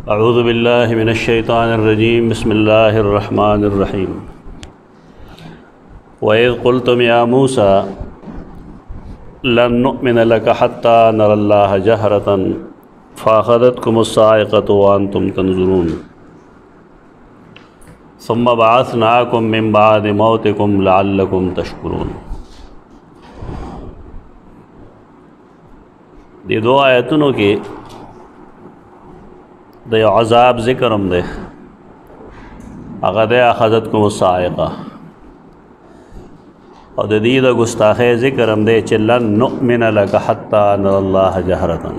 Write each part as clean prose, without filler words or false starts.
अऊज़ु बिल्लाहि मिनश्शैतानिर्रजीम बिस्मिल्लाहिर्रहमानिर्रहीम। वइज़ क़ुल्तुम या मूसा लन नुअमिन लका हत्ता नरल्लाह जहरतन फ़अख़ज़तकुमुस्साइक़तु व अंतुम तंज़ुरून सुम्मा बअसनाकुम मिन बअदि मौतिकुम लअल्लकुम तशकुरून। ये दो आयतों के दे अज़ाब ज़िक्रम दे अग़द अख़ज़तकुमुस्साइक़ा और दीद गुस्ताख़े ज़िक्रम दे च लन नुअमिन लका हत्ता नरल्लाह जहरतन।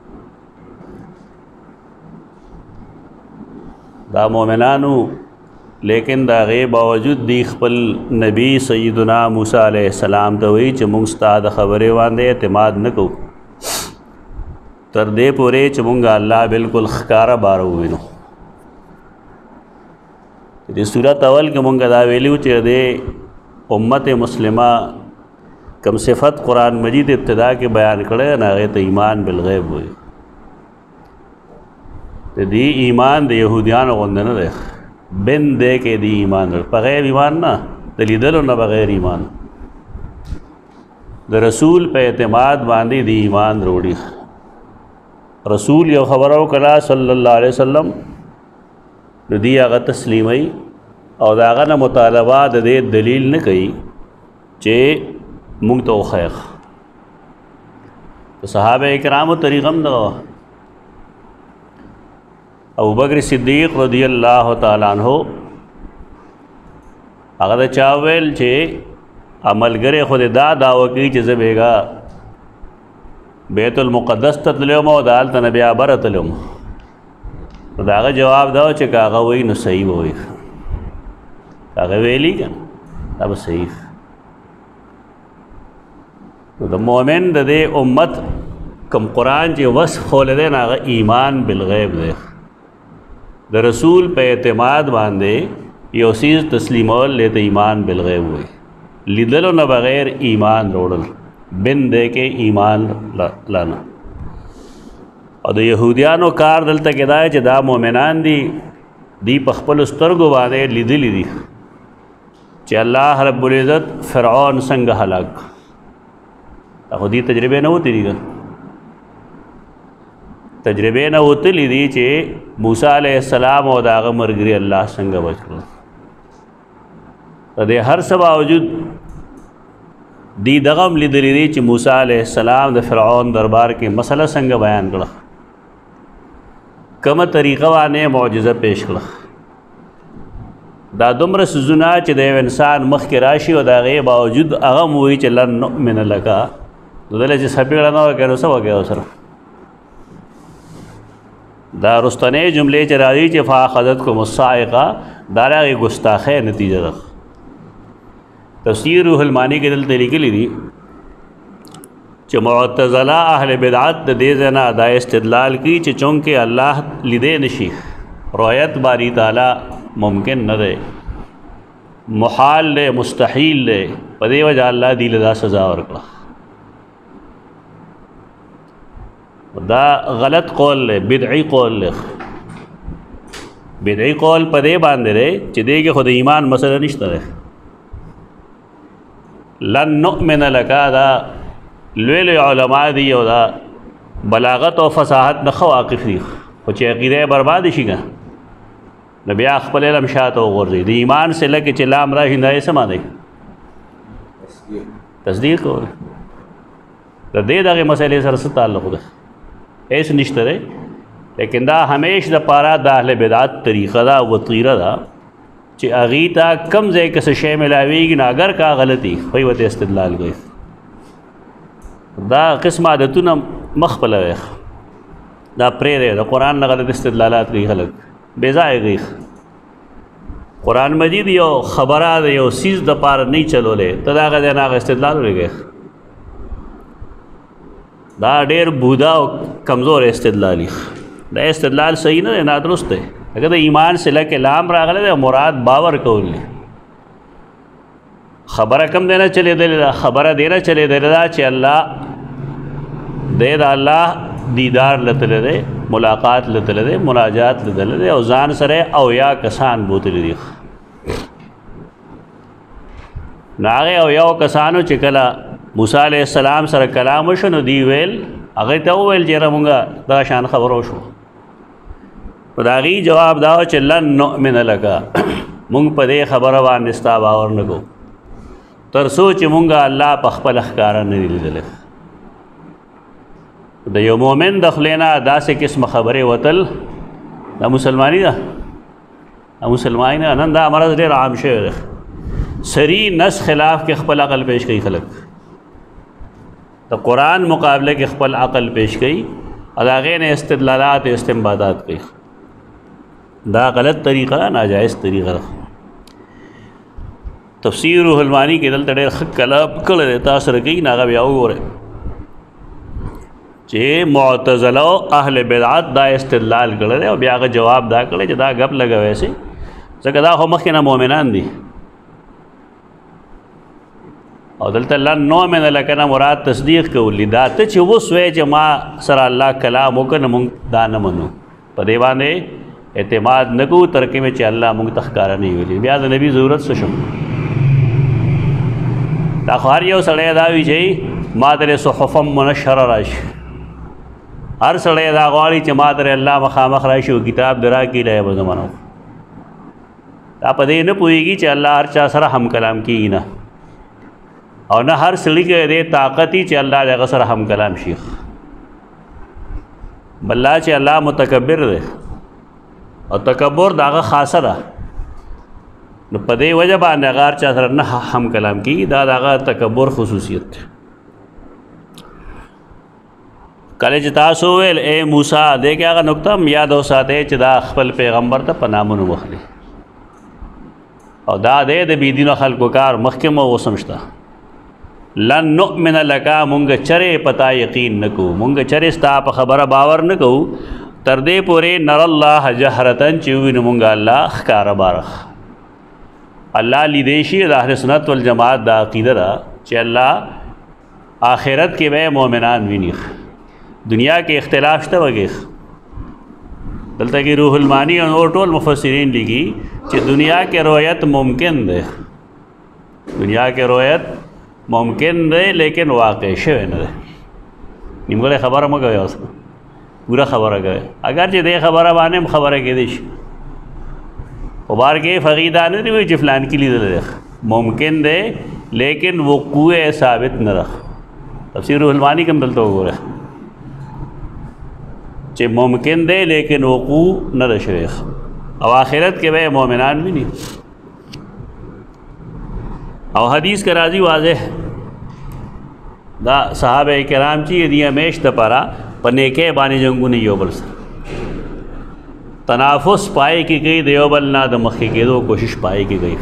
दा मोमिनानु लेकिन दागे बावजूद दी खपल नबी सय्यदना मूसा अलैहिस्सलाम तो वही च मुंग स्ताद ख़बरे वांदे एतमाद न को तर दे पूरे चमुंगा अल्लाह बिल्कुल खकारा बारो विनो। ये सूरत अवल के मुंगा दा वेल्यू च दे उम्मत मुस्लिमा कम सिफत कुरान मजीद इब्तिदा के बयान करे ना गए तो ईमान बिलगैब हुई तो दी ईमान दे यहूदियान गोंदे न देख बिन दे के दी ईमान बगैर ईमान ना दलीदल न बगैर ईमान द रसूल पे एतमाद बांधी दी ईमान रोड़ी रसूल यो ख़बरों कला सल्लल्लाहु अलैहि वसल्लम दी आगा तस्लीमई और आगा न मुतालबा दे दलील न कही चे मुंग तो खैख तो सहाबे इकराम तरीक़म न अबू बकर सिद्दीक़ रज़ियल्लाहु ताला अन्हु अगर चावेल चे अमल करे खुद दावा की चीज़ बेगा बैतुल मुक़द्दस ततलुम और दाल तनबिया बर तलुम तो दागा जवाब दो चे कागा वही न सही वही कागा वेली का अब सही तो मोमिन दे उम्मत कम कुरान चे वस खोल दे ना ईमान बिलगैब दे द रसूल पे एतमाद बांधे यो चीज़ तस्लीमोल लेते ईमान बिलगैब हुए लिदलो न बग़ैर ईमान रोड़ल बिन दे के ईमान लाना और यहूदियानो कार दल तक दाए दा मोमिनान दी पखपल उस्तरगो बाने लिदी लिदी चे अल्लाह रब्बुल इज़्ज़त फ़िरऔन संग हलाक खुदी तजर्बे न होती दी तजर्बे न होते लिदी चे मूसा अलैहिस्सलाम और दाग मरगरी अल्लाह संग बचकर तो दे हर सब बावजूद दी दगम लिदली च मूसा अलैहिस्सलाम द फ़िरऔन दरबार के मसला संग बयान कड़ा कम तरीक़ा वाने मौजज़ा पेश कड़ा दा दुमर सुजुना च देव इंसान मख के राशि और दागे बावजूद अगम हुई च लन नुअमिन लका तो दले च सपीड़ा ना हो क्या सब गया सर दा रुस्तने जुमले च राजी च फ़अख़ज़तकुमुस्साइक़ा दारा के गुस्ताख़े नतीजा रख तफ़सीर रूहुल मानी के दिल तरीके ली दी च मुअत्तज़िला अहले बिदअत दे जना अदा इस्तिदलाल की च चूँकि अल्लाह लिदे नशी रोयत बारी ताला मुमकिन न दे मुहाल दे मुस्तहील दे पदे वजह अल्लाह दी लदा सज़ा और कड़ा दा गलत कौल ले बिदई कौल ले बिदई कौल पदे बांधे रहे च दे के खुद ईमान मसला निश्ता रहे लन नुअमिन लका दा लुल उलमा दी और दा बलागत और फसाहत न वाक़िफ़ दी कुछ अक़ीदा बर्बाद शिगा नबी अखबल लमशात और गौर दी ईमान से लग के चिल्ला हमरा हिंदा समा दे तस्दीक हो दे दागे मसले सर से ताल्लुक़ ऐसे निश्तर है लेकिन दा हमेश द पारा दा अहले बिदअत तरीक़ा दा वतीरा दा चे अगीता कम जे कस शे मिलावेगी ना अगर का गलती वही वत इस्तिदलाल गई दा किस्म आदतु न मखबल है दा प्रेरे दा कुरान न गलत इस्तिदलालात गई गलत बेजाए गई कुरान मजीद यो ख़बरा दे यो चीज़ द पार नहीं चलो ले तदा का देना इस्तिदलाल हो गए दा डेर बूदा कमज़ोर इस्तिदलाली दा इस्तिदलाल सही न ना दुरुस्त है अगर ईमान से लग के लाम रागले मुराद बावर कौल ख़बर कम देना चले दे ख़बर देना चले दे चे अल्लाह दे अल्लाह دیدار لتل دے، ملاقات لتل دے، مناجات لتل دے، او ځان سره او یا کسان بوتل دي. ناغه او یو کسانو چې کله موسی علیہ السلام سره کلام وشو نو دی ویل هغه ته ویل چې مونږه دا شان خبرو شو. په داغي جواب دا چې لن نؤمن لک، مونږ په دې خبره باندې ستا باور نه کوو تر څو چې مونږه الله په خپل ښکارا نه لیدل. د یو مؤمن د خلینا داسې قسم خبرې وتل دا مسلمانی ده، مسلمانی نه نن دا مرض ډېر عام شوی دی. سری نس خلاف کې خپل عقل پیش کوي خلک، د قرآن مقابله کې خپل عقل پیش کوي او د هغې نه استدلالات استنباطات کوي. دا غلط طریقه ده، ناجائز طریقه ده. تفسیر روح المانی کې دلته ډېر ښه کلام کړی دی، تاسو سره کوي نه هغه بیا وګورئ چې معتزله او اهل بدعت دا استدلال کړی دی او بیا هغه جواب دا کړی چې دا غپ لګوي سي ځکه دا خو مخکې نه مؤمنان دي. او دلته لن نؤمن لک نه مراد تصدیق کولی، دا ته چې اوس وایې چې ما سره الله کلام وکړ نو مونږ دا نه منو، په دې باندې اعتماد نه کوو تر کې چې الله مونږ ته ښکاره نه ویلي. بیا د نبي ضرورت څه شو؟ دا خو هر یو سړی دا وي چې ما درې صحفا منشره راشي، هر سړی دا غواړي چې ما درې الله مخامخ راشي او کتاب در راکړي لا یې به زه منم. دا په دې نه پوهېږي چې الله هر چا سره هم کلام کېږي نه، او نه هر سړي کې دې طاقت چې الله دغه سره هم کلام شي. بلله چې الله متکبر دی او تکبر دغه خاصه ده، نو په دې وجه باندې هغه هر چا سره نه هم کلام کېږي، دا دغه تکبر خصوصیت دی. کله چې تاسو ویل اے موسی دې کې هغه نقطه هم یاد وساتئ چې دا خپل پیغمبر ته په نامونو مخلي او دا دې د بېدینو خلکو کار مخکې مو اوسم شته. لن نؤمن لک، مونږ چرې پتا یقین نه کوو، مونږ چرې ستا په خبره باور نه کوو تر دې پورې نر الله جهرتن چې ووینو مونږ الله ښکاره بارخ. الله لیدی شي، د اهل سنت والجماعت دا عقیده ده چې الله آخرت کې به مؤمنان ویني. دنیا کې اختلاف شته وګي، دلته کې روح المانی او ټول مفسرین لیکي چې دنیا کې رؤیت ممکن ده، دنیا کې رؤیت ممکن دی لیکن واقع شوی نه دی. نیمګړې خبره مه کوئ، اوس پوره خبره کوئ، اگر چې دې خبره باندې هم خبره کېدی شي. خو بار کې فقیدا نه دی وایي چې فلان کې لیدلی دی، ممکن دی لیکن وقوع ثابت نه ده. تفسیر روح المانی کوم دلته وګوره چې ممکن دی لیکن وقوع نه ده شوی او آخرت کې به مؤمنان ویني. او حدیث کا راضی واضح دا صحابہ کرام چې دی همیش د پاره په نیکه باندې جنگونه یو بل سره تنافس پای کې کوي، د یو بل نه د مخکې کېدو کوشش پای کې کوي.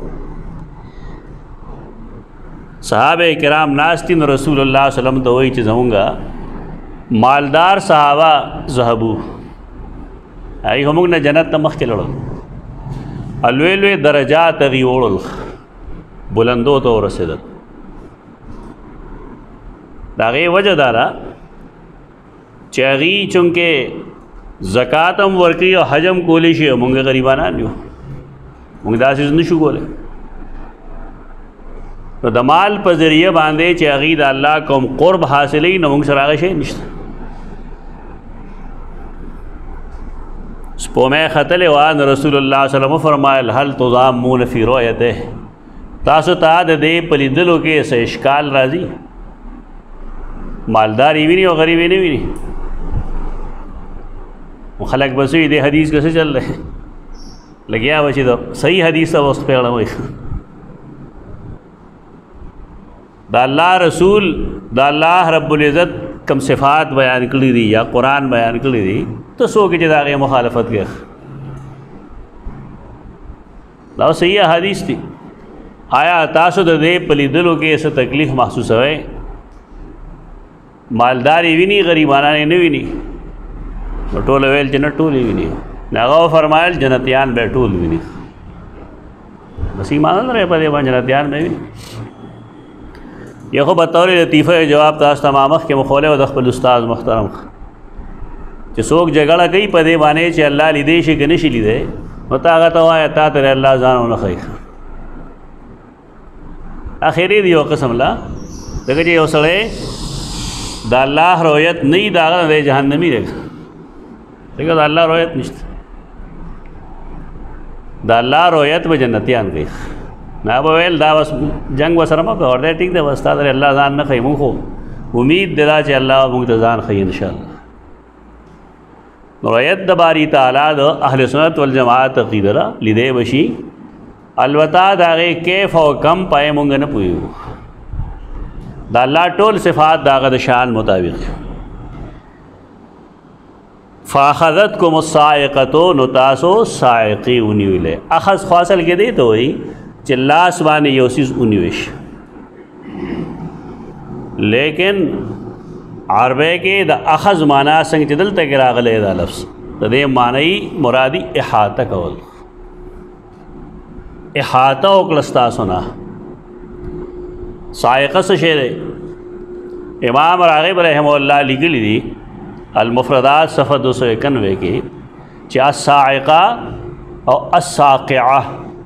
صحابه کرام ناستي نو رسول الله صلی الله علیه وسلم ته وایي چې زمونږه مالدار صحابه ذهبو ای هموږ نه جنت ته مخکې لړل، لوی لوی درجات غي وړل، بلندو ته ورسېدل. د هغې وجه دا ده چې هغوی چونکې زکات هم ورکوي او حج هم کولی شي، مونږ غریبانان یو، مونږ داسې نشو کولی. نو د مال په ذریعه باندې چې هغوی د الله کوم قرب حاصلوي نو مونږ سره هغه شی نشته. سپومۍ ختلې وه نو رسول الله صلی الله علیه وسلم فرمایل هل تضامون فی رؤیته، تاسو ته د دې په لیدلو کې څه اشکال راځي؟ مالدار یې ویني او غریب یې نه ویني. خلک بس وي دې حدیث کې څه چل رہے لګیا به چې د صحیح حدیث ته اوس پیغله وایي. د الله رسول د الله رب العزت کم صفات بیان کړي دي یا قرآن بیان کړي دي، ته څوک چې د هغې مخالفت کوي؟ دا صحیح حدیث دي. آیا تاسو د دې په لیدلو کې څه تکلیف محسوسوئ؟ مالدار یې ویني غریبانان یې نه ویني؟ نو ټول ویل چې نه ټول یې ویني. نو هغه وفرمایل جنتیان به ټول ویني. بس ایمان نه لرئ په دې باندې جنتیان به ویني. یو خو بطور لطیفه جواب تاسو ته ما مخکې مخولی و د خپل استاد محترم چې څوک جګړه کوي په دې باندې چې الله لیدې شي که نشي لیدی نو ته هغه ته وایه تا ته الله ځان ونه ښیي اخري دی یو قسم لا دغه چې یو سړی د الله رؤیت نه وي د هغه نه دی جهنمي دی ځکه د الله رؤیت نشته د الله رؤیت به جنتیان کوي نه به ویل دا بس جنګ به سره مه کوه ورته ټیک دی بس تا ته الله ځان نه ښیي مونږ خو امید دی دا چې الله مونږ ته ځان ښیي انشاءالله نو رؤیت د باری تعالی د اهل سنت والجماعت عقیده ده لیدی به شي البته د هغې کیف او کم پای مونږ نه پوهېږو د الله ټول صفات د هغه د شان مطابق فاخذتکم الصاعقة نو تاسو صاعقې ونیولې اخذ خو اصل کې دی ته وایي چې لاس باندې یو څیز ونیوی شي لیکن عربی کې د اخذ معنا څنګه چې دلته کې راغلی دا لفظ د دې معنی مرادي احاطه کول احاطه وکړه ستاسو نه صاعقه څه شی دی امام راغب رحمه الله لیکلی دي المفردات صفحه 291 کې چې الصاعقه او الساقعه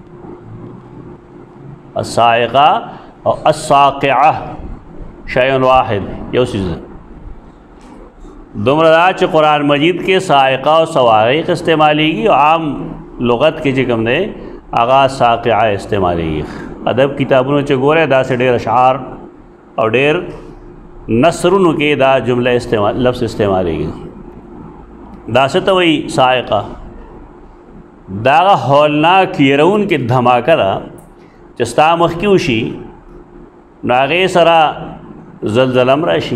الصاعقه او الساقعه شیء واحد یو څیز دومره دا چې قرآن مجید کې صاعقه او صواعق استعمالیږي او عام لغت کې چې کوم دی هغه ساقعه استعمالیږي ادب کتابونو چې ګوره داسې ډېر اشعار او ډېر نثرونو کې دا جمله استعمال لفظ استعمالیږي داسې ته وایي صاعقه دا هغه هولناک یرونکې دھماکه ده چې ستا مخکې وشي نو هغې سره زلزله هم راشي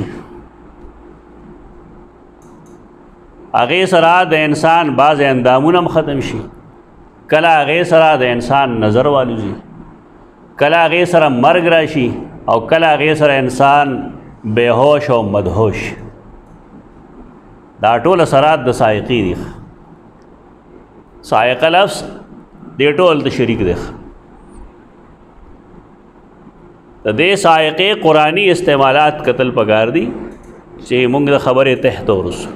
هغې سره د انسان بعض اندامونه هم ختم شي کله هغې سره د انسان نظر والوځي کله هغې سره مرګ راشي او کله هغې سره انسان بېهوش او مدهوش دا ټول اثرات د صاعقې دي صاعقه لفظ دې ټول د شریک دی د دې صاعقې قرآني استعمالات قتل پکار دي چې موږ د خبرې تحت ورسو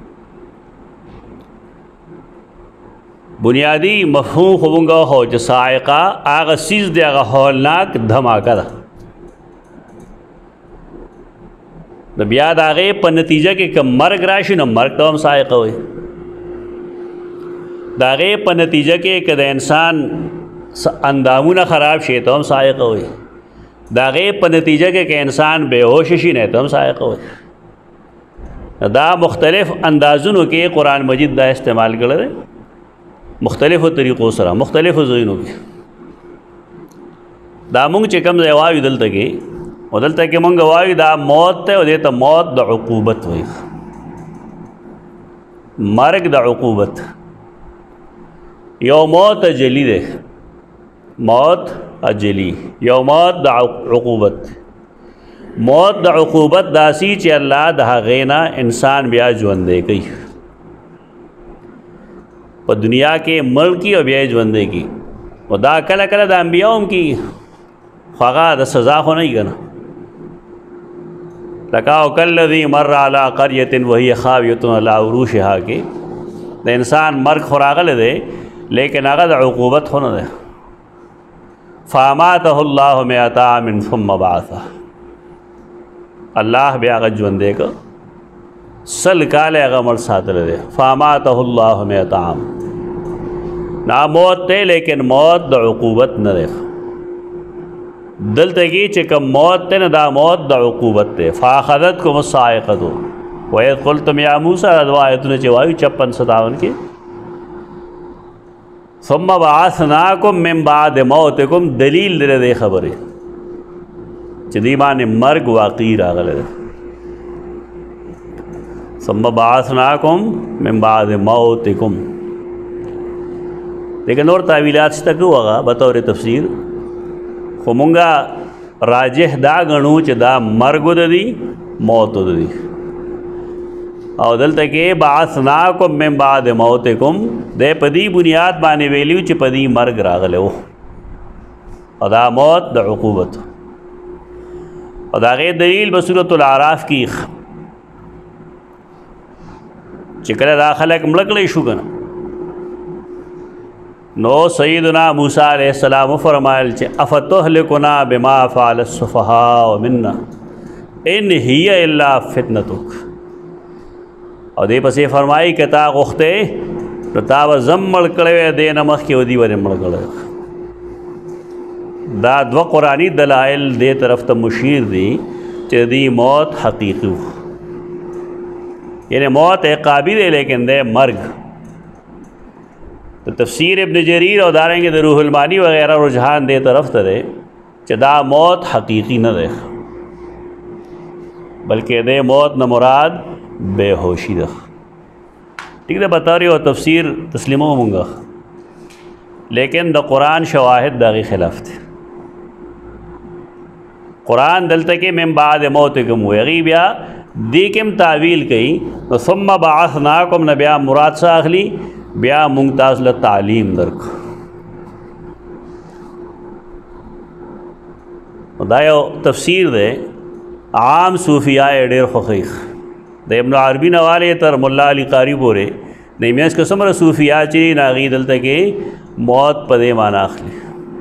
بنیادی مفهوم خو مونږ هو چې صاعقه هغه څیز دی هغه هولناک دھماکه ده د بیا د هغې په نتیجه کې که مرګ راشي نو مرګ ته هم صاعقه وایي د هغې په نتیجه کې که د انسان اندامونه خراب شي ته هم صاعقه وایي د هغې په نتیجه کې که انسان بېهوش شي نه ته هم صاعقه وایي دا مختلف اندازونو کې قرآن مجید دا استعمال کړی دی مختلفو طریقو سره مختلفو ځایونو کې دا مونږ چې کوم ځای وایو دلته کې او دلته کې مونږ وایو دا موت دی او دې ته موت د عقوبت وایي مرګ د عقوبت یو موت اجلی دی موت اجلی یو موت د عقوبت موت د عقوبت داسي چې الله د هغې نه انسان بیا ژوندی کوي په دنیا کې ملکی او بیا ژوندی کی او دا کله کله د انبیاء هم کی خو هغه د سزا خو نه وي که نه لکه او کالذي مر علی قریة وهي خاویة علی عروشها کې د انسان مرګ خو راغلی دی لیکن هغه د عقوبت خو نه دی فاماته الله 100 عام ثم بعثه الله بیا هغه ژوندی که سل کال هغه مړ ساتلی دی فاماته الله 100 عام نا موت دی لیکن موت د عقوبت نه دی دلته کې چې کوم موت دی نه دا موت د عقوبت دی فاخذتکم الصاعقة وإذ قلتم یا موسی دا دوا آیتونه چې وایو 56-57 کې ثم بعثناکم من بعد موتکم دلیل دی دې خبرې چې دې باندې مرګ واقعي راغلی دی ثم بعثناکم من بعد موتکم لیکن اور تعویلات شته کو هغه بطور تفسیر خو مونږه راجح دا غنو چې دا مرګ د دی موت د دی او دلته کې بعثناکم من بعد موتکم د پدی بنیاد باندې ویلیو چې پدی مرګ راغله او دا موت د عقوبت او دا غیر دلیل بسورۃ الاعراف کی چې کله دا خلک مړه کړی شو کنه نو سیدنا موسی علیہ السلام فرمایل چې افتهلکنا بما فعل السفهاء منا ان هي الا فتنتک او دې پسې فرمایي کتا غوخته نو تا و زم مړ کړی دې نه مخکې ودی ور مړ کړی دا دو قرآنی دلائل دې طرف ته مشیر دي چې دې موت حقیقی یعنی موت عقابی دے لیکن دے مرگ تو تفسیر ابن جریر اور داریں گے د روح المانی وغیرہ رجحان دے طرف ترے چدا موت حقیقی نہ دے بلکہ دے موت نہ مراد بے ہوشی دے ٹھیک ہے بتا رہی ہو تفسیر تسلیموں مونگا لیکن دا قرآن شواہد داغی خلاف تھے قرآن دلتا کہ من بعد موتکم ویغی بیا دیکم تعویل کئی ثم بعثناکم نبیا مراد سا اخلی بیا ممتاز لتعلیم درک دا یو تفسیر دے عام صوفیاء ډیر خوخیخ د ابن عربی نواله تر مولا علی قاری پورې د میاس قسم را صوفیاء چې ناغي دلته کې موت په دې معنا اخلي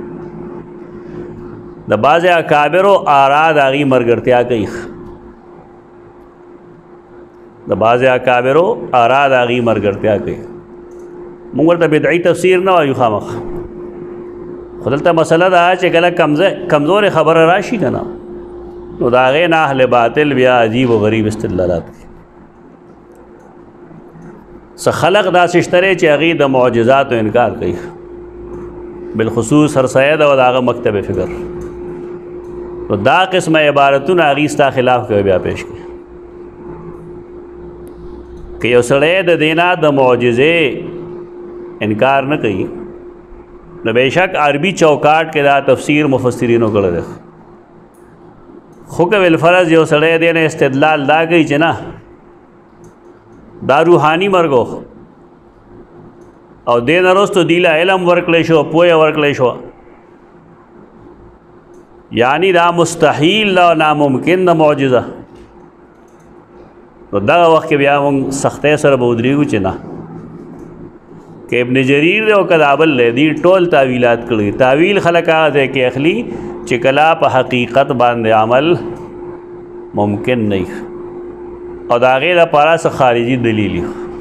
د باز اکابر او اراد اغي مرګرتیا کوي د باز اکابر او اراد اغي مرګرتیا کوي موږ ورته بدعي تفسیر نه وایو خامخ خدلته مسله دا چې کله کمزور خبره راشي کنه نو دا غي نه اهل باطل بیا عجیب و غریب استدلالات څه خلق دا سشتره چې هغه د معجزات او انکار کوي بالخصوص هر سید او داغه مکتب فکر نو دا قسمه عبارتونه هغه ستا خلاف کوي بیا پیش کوي کہ یو سړی د دینا د معجزې انکار نه کوي نو بیشک عربي چوکاټ کې دا تفسیر مفسرینو کړی دی خو که بالفرض یو سړی دی نه استدلال دا کوي چې نه دا روحاني مرګ او دې نه وروسته دی له علم ورکړی شو پوهه ورکړی شو یعنی دا مستحیل او ناممکن د معجزه نو دا وخت کې بیا موږ سختۍ سره به ودرېږو چې نه کہ ابن جریر او کذابل دی ټول تعویلات کړي تعویل خلق هغه کې اخلي چې کلا په حقیقت باندې عمل ممکن نه او دا غیر لپاره څه خارجي دلیل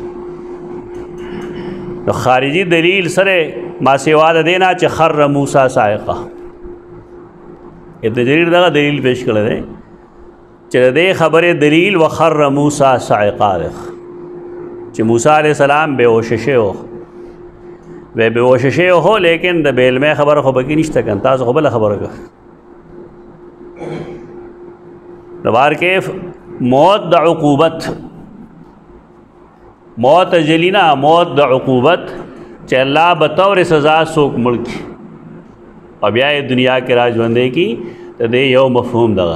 نو خارجي دلیل سره ما سیوا د دینا چې خر موسی صاعقه ابن جریر دا دلیل پیش کړی دی چې دې خبره دلیل وخر موسی صاعقه چې موسی علیہ السلام بهوش شو و بهوش شو هو لیکن د بیلمه خبر خو بکی نشته کن تاسو خو بل خبره کوي دوار کیف موت د عقوبت موت جلینا موت د عقوبت چې الله بطور سزا سوک ملک او بیا دنیا کې راځوندې کی ته دې یو مفهوم دغه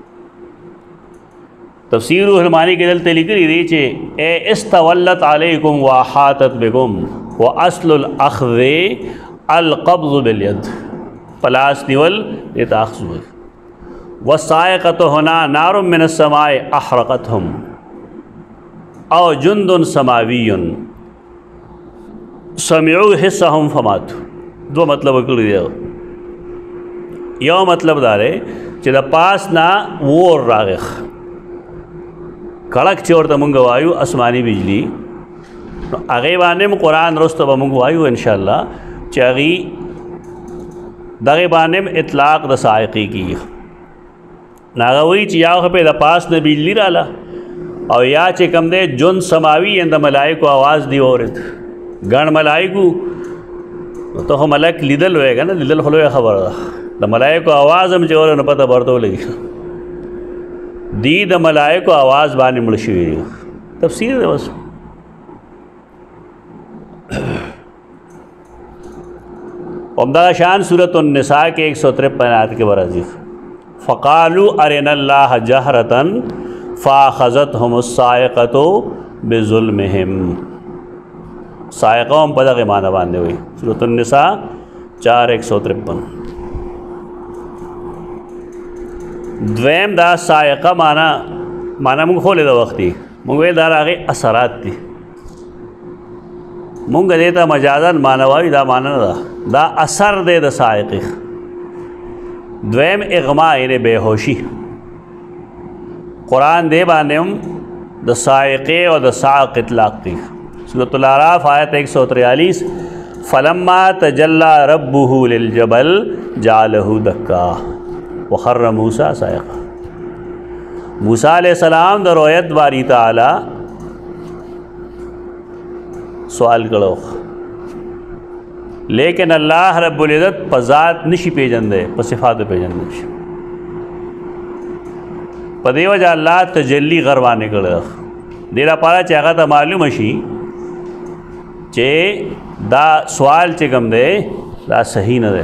تفسیر الرحمانی کې دلته لیکلي دی چې اے استولت علیکم واحاطت بكم واصل الاخذ القبض باليد پلاس نیول دې تاخذ والصاعقه هنا نار من السماء احرقتهم او جند سماوی سمعوا حسهم فماتوا دو مطلب کړی دی یو مطلب دا دی چې د پاس نه ور راغخ کڑک چې ورته مونږ وایو اسماني بجلی نو هغه باندې قرآن رسته به مونږ وایو ان شاء الله چې هغه دغه باندې اطلاق د صاعقې کی ناغوي چې یا په د پاس نه بجلی رااله او یا چې کم دے جن سماوی اند ملائکو आवाज دی اورت ګڼ ملائکو ته ملک لیدل وېګا نه لیدل خلوه خبره ده د ملائکو आवाज هم جوړ نه پته ورته لګي دی د ملائکو आवाज باندې مړ شوی تفسیر ده بس عمدہ شان سورۃ النساء کے 153 آیت کے برازی فقالوا ارنا اللہ جہرتن فاخذتهم الصاعقۃ بظلمهم صاعقہ ہم پدغه معنی باندې ہوئی سورۃ النساء 4:153 دویم دا صاعقہ معنی موږ خولې د وختي موږ دا راغی اثرات دي مونږ دې ته مجازن مانوي دا معنا نه ده، دا اثر دی د صاعقې. دویم اغما یعنی بېهوشي. قرآن دې باندې هم د صاعقې او د صعق اطلاق کوي. سورۃ الاعراف آیت 143 فلما تجلی ربه للجبل جعله دکا وخر موسی صاعقا. موسی علیہ السلام د رؤیت باری تعالی سوال کړو، لیکن الله رب العزت په ذات نشي پیژندې، په صفات پیژندې شي. په دې وجه الله تجلی غروانه کړو. دې لپاره چې هغه ته معلوم شي چې دا سوال چې کوم دی دا صحیح نه دی.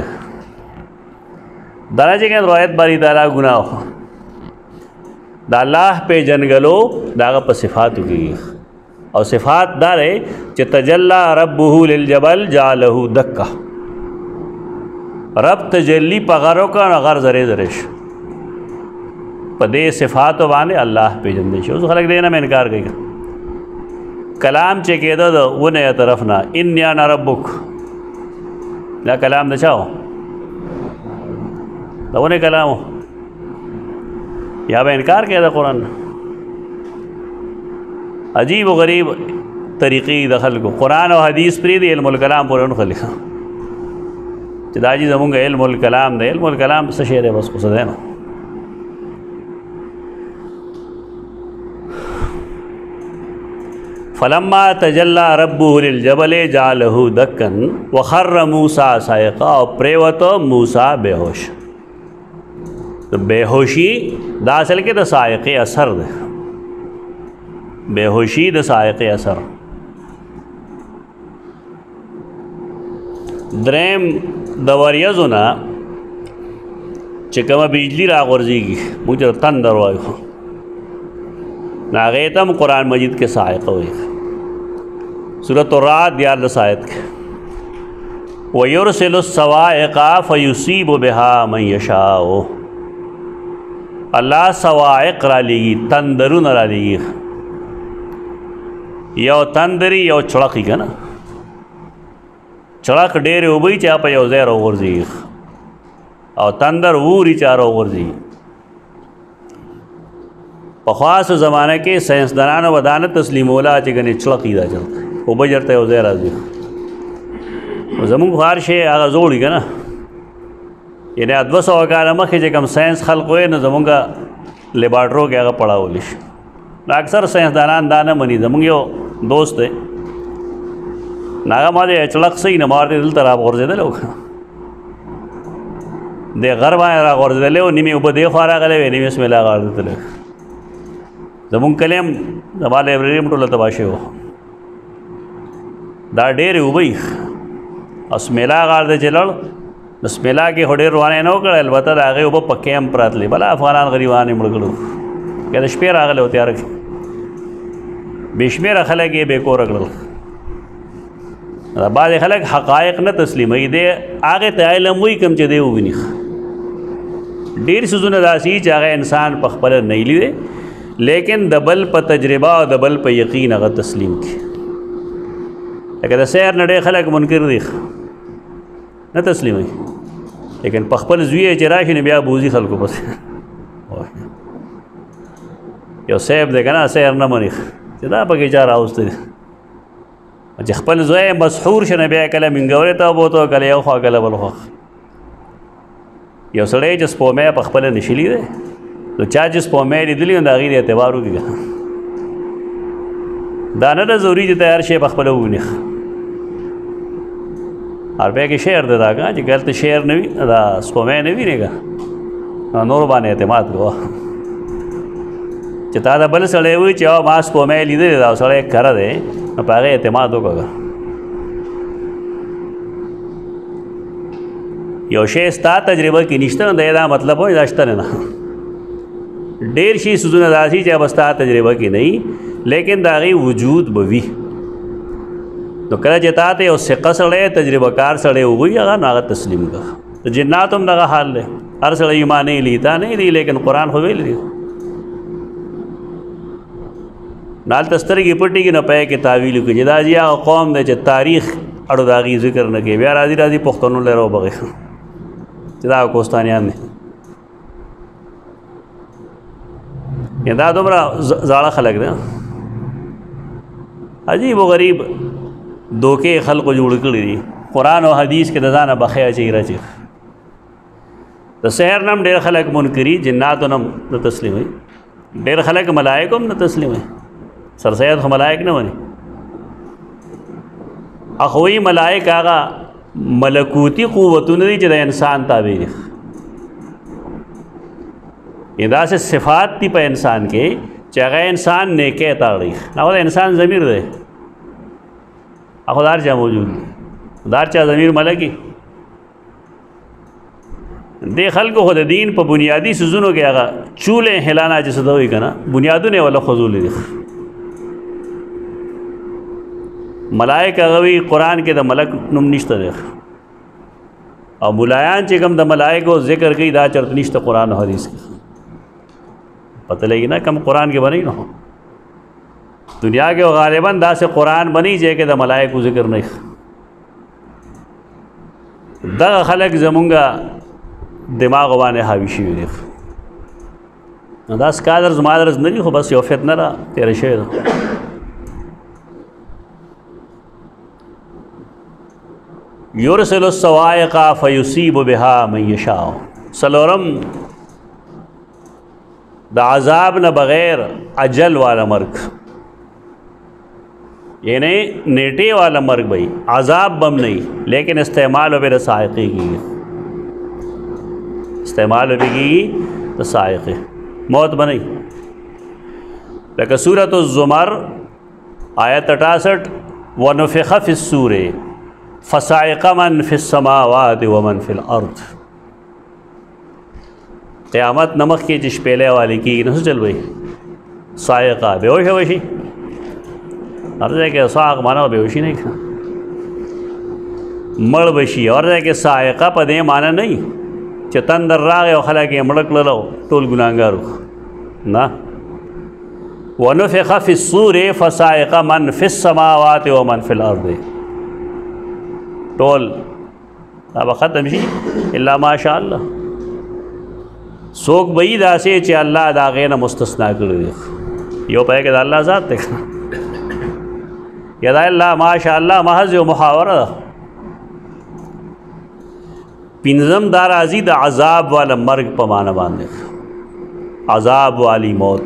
دا چې کوم رؤیت باری تعالی ګناه دا الله پیژنګلو داغه په صفاتو کې، او صفات دار چې تجلی ربه للجبل جعله دکا. رب تجلی په غرو کا غر زره زرش په دې صفاتو باندې الله پیژندل شي. اوس خلک دې نه انکار کوي. کلام چې کېده د ونه طرف نه ان انا ربک، دا کلام نه چاو دا ونه کلامو یا به انکار کېده قرآن. عجیب و غریب طریقې د خلکو قرآن او حدیث پرې دی، علم الکلام پورې ونخلي چې دا جی زمونږ علم الکلام دی. علم الکلام څه شی دی؟ بس خو څه دی نو. فلما تجلی ربه للجبل جعله دکا وخر موسی صاعقا. او پریوتو موسی بےهوش. بےهوشی دا اصل کې د صاعقې اثر دی. بےهوشی د صاعقې اثر. دریم د وریځو نه چې کومه بجلی راغورځېږي موږ ته تندر وایو، هغې ته هم قرآن مجید کې صاعقه وایي. سورۃ الرعد 11 آیت کې وَيُرْسِلُ الصَّوَاعِقَ فَيُصِيبُ بِهَا مَن يَشَاءُ. الله صواعق را لېږي، تندرونه را لېږي. یو تندري یو چړقي که نه، چړق ډېرې اوبه وي چې په یو ځای راوغورځېږي، او تندر ووري چې راوغورځېږي. په خاصو زمانه کې ساینسدانانو به دا نه تسلیموله چې ګنې چړقي دا چلته اوبه چېرته یو ځای راځي. زمونږ هر شی هغه زوړ وي که نه، یعنې 200 کاله مخکې چې کوم ساینس خلق وی نو زمونږ لیبارټرو کې هغه پړاولی شي. نو اکثر ساینسدانان دا نه مني. زمونږ یو دوست دی، نو هغه ما دی چړق صحیح نه ما ورته دلته راغورځېدلی و، د غر باندې راغورځېدلی و، نیمې اوبه دې خوا راغلی وې، نیمې سمې راغورځېدلی. زمونږ کلی هم زما لایبرري هم ټوله تباه شوې وه. دا ډېرې اوبه وي او سمیلا غار دی چې لړ نو سمیلا کې خو ډېر روانې نه وکړه، البته د هغې اوبه په کیمپ پراتلې. بله افغانان غریبان یې مړه کړو، که د شپې راغلی و تیاره کې بې شمېره خلک یې بې کوره کړل. بعضې خلک حقایق نه تسلیموي، دی هغې ته علم وایي کوم چې دی وویني. ډېر څیزونه داسې چې هغه انسان په خپله نه لیدی، لیکن د بل په تجربه او د بل په یقین هغه تسلیم کړي. لکه د سیر نه ډېر خلک منکر دي نه تسلیموي، لیکن په خپل زوی چې راشي نو بیا بوځي خلکو پسې. یو صاحب دی که نه سیر نه مني چې دا پکې چا راوستی دی، چې خپل زوی مسحور شي نو بیا کله منګورې ته وبوته، کله یو خوا کله بل خوا. یو سړی چې سپومی په خپله نشي لیدی نو چا چې سپومی لیدلي نو د هغې د اعتبار وکړي. دا نه ده ضروري چې ته هر شی په خپله ووینې. عربی کې شعر دی دا که چې که هلته شعر نه وي دا سپومی نه وینې که نورو باندې اعتماد کوه. چې تا دا بل سړی وایي چې ما سپومی لیدلی دا سړی کره دی نو په هغې اعتماد وکړه. یو شی ستا تجربه کې نشته نو دا مطلب وایي دا شته نه. ډېر شي څیزونه داسې چې به ستا تجربه کې نه وي لیکن د هغې وجود به وي. نو کله چې تا ته یو ثقه سړی تجربه کار سړی ووایي هغه نو هغه تسلیم کړه. د جناتو هم دغه حال دی، هر سړی یې ما نه لیتا نه دی، لیکن قرآن خو ویلی دی. نال تسترګې پټېږي نه پای کې تعویل کوي دا چې هغه قوم دی چې تاریخ اړو د هغې ذکر نه کوي بیا راځي پښتنو له راوبغي چې دا کوستانیان دي دا دومره زاړه خلک دی عجیب و غریب دوکې خلقو جوړ کړي دي قرآن او حدیث کې د ځانه بخې اچوي راچي د سحر نه هم ډېر خلک منکري جناتو نه هم نه تسلیموي ډېر خلک ملایکو هم نه تسلیموي سرسید خو ملائک نه ونی اخوی ملائک هغه ملکوتی قوتونه دي چې د انسان تابع دي داسې صفات دي په انسان کې چې هغه انسان نیکۍ ته اړوي هغه د انسان ضمیر دی هغه هر چا موجود دی هر چا ضمیر ملکي دې خلکو خو د دین په بنیادي څیزونو کې هغه چولې هلانا چې څه ته وایي که نه بنیادونه یې وله خوځولي دي ملائک هغه وی قرآن کې د ملک نوم نشته دی او ملایان چې کوم د ملائکو ذکر کوي دا چرته نشته قرآن او حدیث کې پتہ لګي نه کم قرآن کې بنئ نه دنیا کې غالباً داسې قرآن بنئ چې کې د ملائکو ذکر نه دغه خلک زمونږه دماغ باندې حاوي شوي دي دا سکادر زما درز نه دي خو بس یو فتنه را تېره شوې ده یرسل الصواعق فیصیب بها من یشاء سلورم د عذاب نه بغیر اجل والا مرگ یعنی نیٹے والا مرگ بھائی عذاب بم نہیں لیکن استعمال و بے رسائقی کی استعمال و بے کی رسائقی موت بنئی لیکن سورۃ الزمر آیت 68 ونفخ فی الصور فصائق من فی السماوات ومن فی الارض قیامت نمک کی جش پیلے والی کی نہ چل بھائی صائقہ بے ہوش ہے وشی عرض ہے کہ صاق مانا بے ہوشی نہیں مڑ بشی اور ہے کہ صائقہ پا دے مانا نہیں چتن در راغ او خلا کے مڑک لو ٹول گناہگارو نا ونفخ فی الصور فصائق من فی السماوات ومن فی الارض ٹول اب ختم شي الا ماشاء الله سوک بئی دا سے چې الله دا غینه مستثنا کړی دی یو پای کې د الله ذات ته یا دا الله ماشاء الله محض یو محاوره پنځم دا راځي د عذاب والا مرګ په معنا باندې عذاب والی موت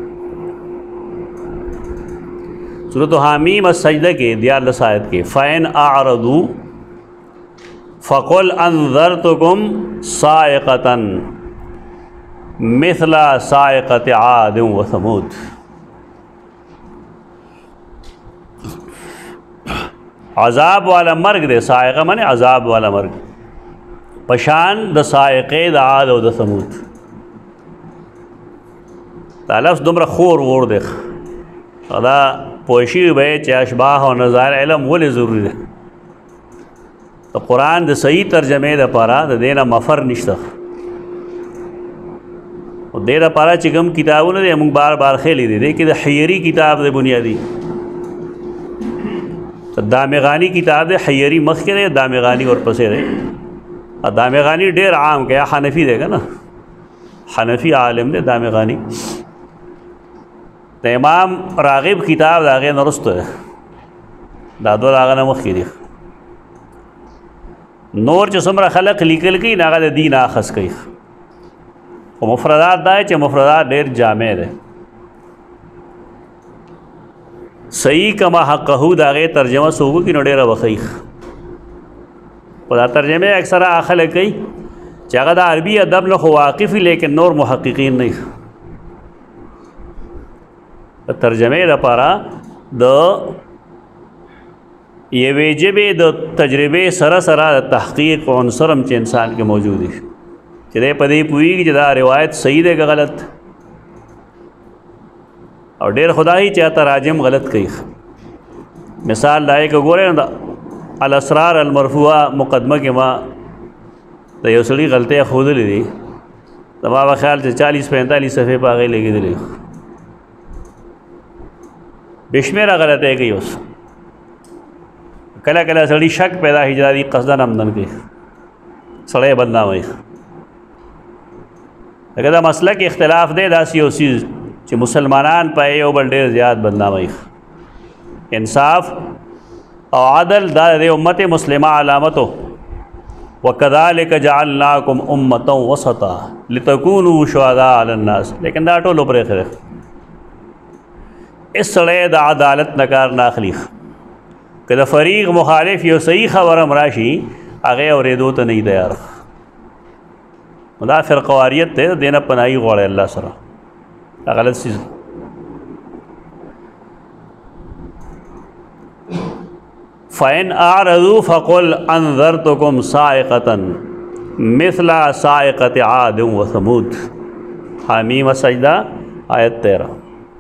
سورۃ حامیم السجدہ کے 42 آیت کے فَإِنْ أَعْرَضُوا فَقُلْ أَنذَرْتُكُمْ صَاعِقَةً مثل صاعقة عاد وثمود عذاب والا مرگ دے صاعقہ مانے عذاب والا مرگ پشان د صاعقے د عاد و د ثمود دا لفظ دمرا خور وور دے دا پوشی بے چی اشباح و نظائر علم ولی ضروری دے تو قرآن د صحیح ترجمے دا پارا دا دینا مفر نشتا اور دیر پارا چکم کتابوں نے ہم بار بار خیلی دے کہ دا حیری کتاب دے بنیادی دامغانی کتاب دے حیری مخ کے دے دامغانی اور پسے دے اور دامغانی ډیر عام کہ حنفی دے گا نا حنفی عالم دے دامغانی دا امام راغب کتاب دا غیر نرست ہے دادو داغا مخ کی دی نور چو سمرا خلق لیکل کی ناغا دا دین آخذ کی و مفردات دائے چا مفردات دیر جامع دے صحیح کما حقہو دا غیر ترجمہ سوگو کی نو دیر وخیخ و دا ترجمہ اکثر آخل کی چاگا دا عربی ادب لخو واقفی لیکن نور محققین نہیں ترجمه دا پارا دا یہ ویجب دا تجربه سرا سرا تحقیق و عنصرم چه انسان کے موجود ہے چه دے پدی پوئی کہ دا روایت صحیح دے گا غلط اور دیر خدا ہی چاہتا راجم غلط کئی مثال دائے کہ گورے دا الاسرار المرفوعہ مقدمہ کے ماں دا یو سڑی غلطے خود لی دی دا ما بخیال سے 40-45 صفحے پا گئی لگی دلی بشمیره غلطی کوي. اوس کله کله سړی شک پیدا هجرادي قصدن عمدن کوي، سړی بدناموي. لکه دا مسلک اختلاف دی، داسې یو څیز چې مسلمانان په یو بل ډېر زیات بدناموي. انصاف او عدل دا د امت مسلمه علامتو. وَكَذَلِكَ جَعَلْنَاكُمْ أُمَّةً وَسَطًا لِتَكُونُوا شُهَدَاءَ عَلَى النَّاسِ. لیکن دا ټول پرېښی دی. اس سړی د عدالت نه کار نه اخلي. که د فریق مخالف یو صحیح خبره هم راشي، هغې اورېدو ته نه وي تیار. دا فرقواریت دی، دې نه پناهي غواړي الله سره. دا غلط څیز. فَإِنْ أَعْرَضُوا فَقُلْ أَنذَرْتُكُمْ صَاعِقَةً مِثْلَ صَاعِقَةِ عَادٍ وَثَمُودَ. حامیم سجدہ آیت 13.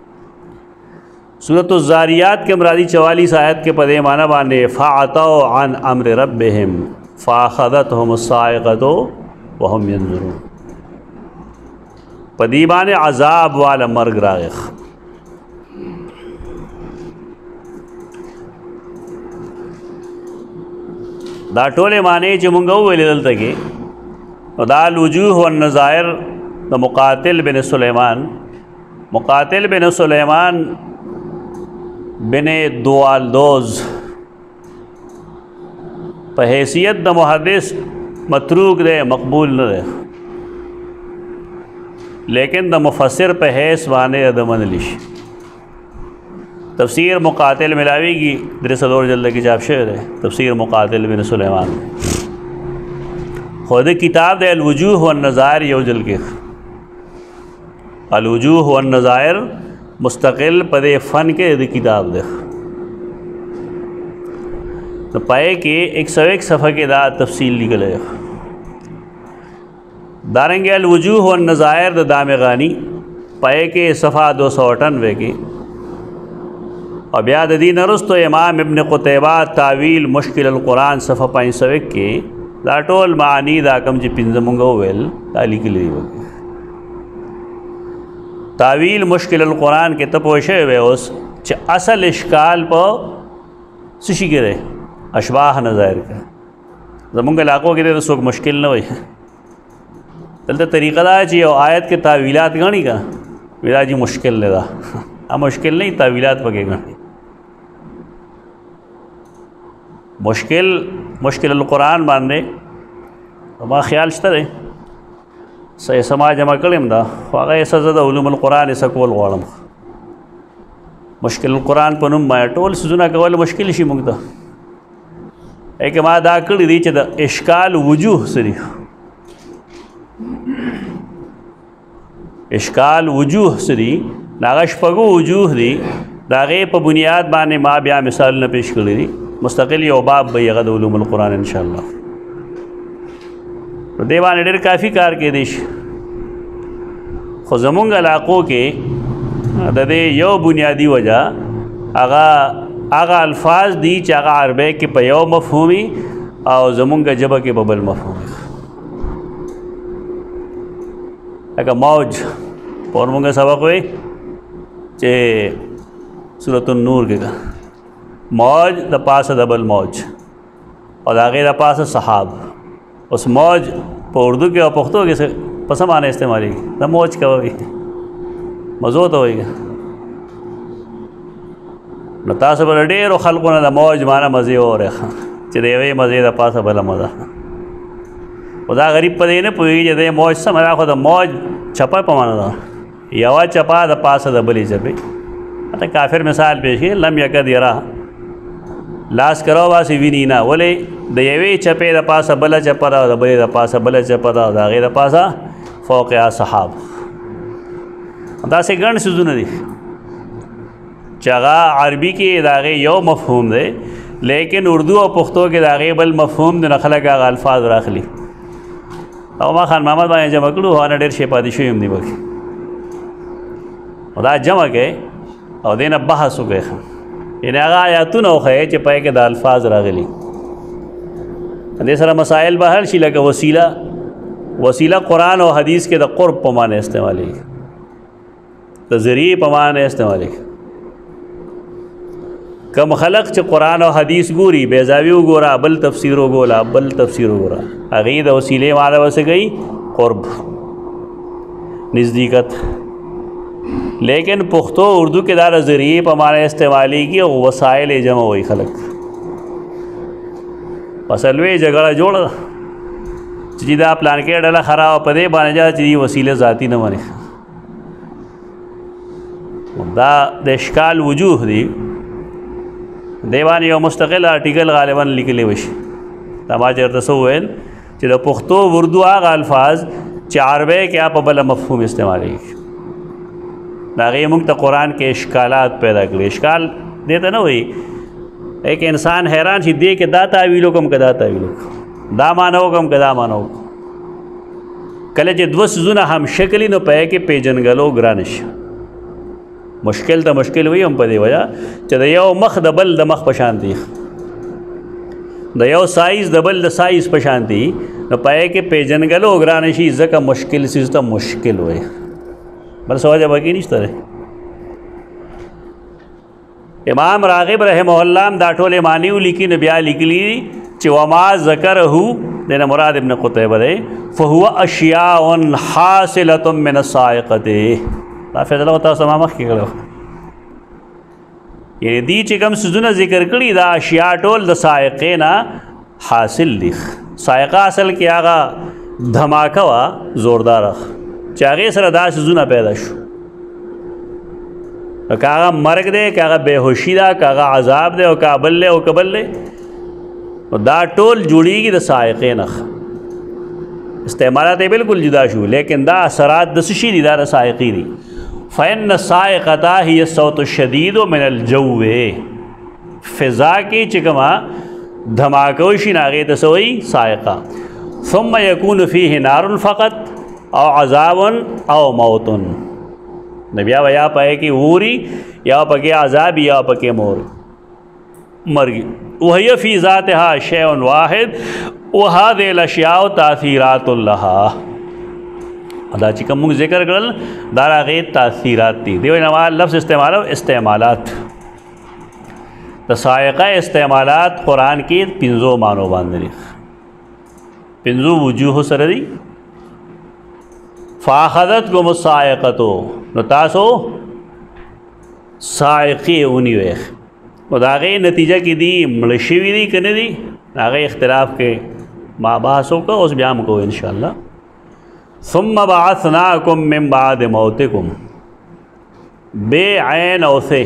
سورۃ الزاریات کے مرادی 44 آیت کے پدے معنی باندھے فَعَتَوْا عَنْ أَمْرِ رَبِّهِمْ فَأَخَذَتْهُمُ الصَّاعِقَةُ وَهُمْ يَنظُرُونَ. پدی باندھے عذاب والا مرگ راغ. دا ټولې معنی چې مونږ وویلې دلته کې، نو دا الوجوه والنظائر د مقاتل بن سلیمان. مقاتل بن سلیمان بن دوالدوز په حیثیت د محدث متروک دی، مقبول نه دی، لیکن د مفسر په حیث باندې د منلی شي. تفسیر مقاتل ملاوی کی 3 جلد کی چاپ شعر ہے تفسیر مقاتل بن سلیمان. خود کتاب دے الوجوہ والنظائر یو جلد کے. الوجوہ والنظائر مستقل پدے فن کے دی کتاب دے. تو پائے کہ 101 صفحہ کے دا تفصیل نکلے. دارنگے الوجوہ والنظائر دا دامغانی پائے کہ صفحہ 298 کی. اور بیا د دین رستو امام ابن قتیبہ تعویل مشکل القرآن صفحہ 501 کې دا ټول معانی دا کم چې پنځه مونږ وویل دا لیکلي دي. تعویل مشکل القرآن کې ته پوه شوی اوس چې اصل اشکال په څه شي کې دی؟ اشباح نظائر کې. زمونږ علاقو کې د څوک مشکل نه وایي. دلته طریقه دا چې یو آیت کې تعویلات غني کا ویلا جی مشکل نه ده. مشکل نہیں، تعویلات پکے گا. مشکل القرآن باندې ما خیال شته دی سما جمع کړم دا خو هغه زه د علوم القرآن کول غواړم. مشکل القرآن په نوم ما ټول سيزونه کول مشکل شي موږ ته. که ما دا کړي دي چې د اشکال وجوه سری اشکال وجوه سری ناغه شپږو وجوه دي، د هغې په بنیاد باندې ما بیا مثالونه پیش کړي دي. مستقل یو باب به هغه د علوم القرآن انشاءالله. نو دې باندې ډېر کافي کار کېدی شي. خو زمونږ علاقو کې د دې یو بنیادي وجه هغه الفاظ دي چې هغه عربی کې په یو مفهومي او زمونږ ژبه کې په بل مفهومي. لکه موج په مونږ سبق وی چې سورۃ النور کې موج د پاسه د بل موج او د هغې د پاسه سحاب. اوس موج په اردو کې او پښتو کې په څه معنی استعمالېږي؟ د موج کوي مزو ته وایي. نو تاسو به ډېرو خلکو نه د موج معنی مزې واورئ چې د یوې مزې د پاسه بله مزه. خو دا غریب په دې نه پوهېږي چې د موج څه معنی. خو د موج چپه په معنی ده، یوه چپه د پاسه د بلې چپې. ته کافر مثال پیش کړي لم یکد یرا لاس کرو باسي ویني نه. ولې د یوې چپې د پاسه بله چپه ده او د بلې د پاسه بله چپه ده او د هغې د پاسه فوقها سحاب. داسې ګڼ څیزونه دي چې هغه عربي کې د هغې یو مفهوم دی، لیکن اردو او پښتو کې د هغې بل مفهوم دی. نه خلک هغه الفاظ راخلي. او ما خان محمد باندې جمع کړو هغه نه ډېر شی پاتې شوي هم دي پکې. دا جمع کې او دې نه بحث وکړئ. یعنې هغه آیاتونه وښیئ چې پای کې د الفاظ راغلي. دې سره مسائل به حل شي. لکه وسیله قرآن او حدیث کې د قرب په معنی استعمالېږي، د ذریعې په معنی استعمالېږي. कम खलक च कुरान और हदीस गोरी बेजावी गोरा बल तफसीर गोला बल तफसीर गोरा अगीद वसीले माला वसे गई क़ुर्ब नज़दीकत, लेकिन पुख्तो उर्दू के दार ज़रिए पमाना इस्तेमाली की वसाइल जमा वही खलक पसलवे झगड़ा जोड़ चीदा प्लान के डला खराब पदे बन जा चीज़ वसीले ज़ाती न बने दा देशकाल वजूह दी देवान यो मुस्तकिल आर्टिकल गालिबन लिखले वशी तमाचर तसवेल चलो पुख्तो उर्दू आगा अल्फाज चारवे क्या पबल मफहूम इस्तेमाल नागे मुक्त कुरान के इश्कालात पैदा करे इश्काल देता ना वही एक इंसान हैरान सी दे के दाता वीलो कम का दाता वीलो दा मानो कम का दा मानो कले जे द्वस जुना हम शक्ली न पे के पेजन गलो ग्रानिश मुश्किल तो मुश्किल हुई हम पदे वजह चयो मख दबल द मख पशांति दयो साइज़ दबल द साइज़ पशांति न पाए के पेजन गलो ग्रानिशी ज़का मुश्किल चीज़ तो मुश्किल हुए बस समझ बाकी नहीं तरह इमाम रागिब रहमहुल्लाह दाठोले मानी लिखी नबिया लिखली चवमा ज़करहु देना मुराद इब्न क़ुतैबा दे फ़हुवा अशियाउन हासिलतुम मिन साइक़ते फैसला होता समामख के करो ये दी चिकम सुजुना जिक्र करी दा अशिया टोल द साइक़े ना हासिल लिख साइक़ा असल के आगा धमाका वा ज़ोरदार चागे सर दा सुजुना पैदा शु कागा मरग दे कागा बेहोशी दा कागा अजाब दे और काबल ले और कबल ले और दा टोल जुड़ीगी द साइक़े नख इस्तेमालात बिल्कुल जुदा शु लेकिन दा असरात दसशी दी दा साइक़ी दी फ़ैन साइक़ता ही सौत शदीद मिनल जौवे फ़िज़ा की चिकमा धमाकोशी नागे तसोई साइक़ा सुम्मा यकून फ़ीहि नारुन फ़क़त औ अज़ाबुन औ मौतुन नबिया वया पाए कि ऊरी या पके अज़ाब या पके मोर मरगी वही फ़ी ज़ातिहा शैउन वाहिद वहादिल अशियाउ तासीरातुल लहा अदा चिकम मुझ जिक्र करल दारा गए तासीरात थी देव नवाज लफ्ज़ इस्तेमाल इस्तेमालात तसायक़ा इस्तेमालात कुरान की पिंजो मानो बांधनी पिंजो वजूह सरदी फ़ाख़दत को मुसायक़तो नतासो सायक़ी उनी वे उदागे नतीजा की दी मलशीवी दी कने दी आगे इख्तिलाफ के माबासों का उस ब्याम को इंशाअल्लाह सुम्मा बअसनाकुम मिन बाद मौतिकुम बे ऐन औसे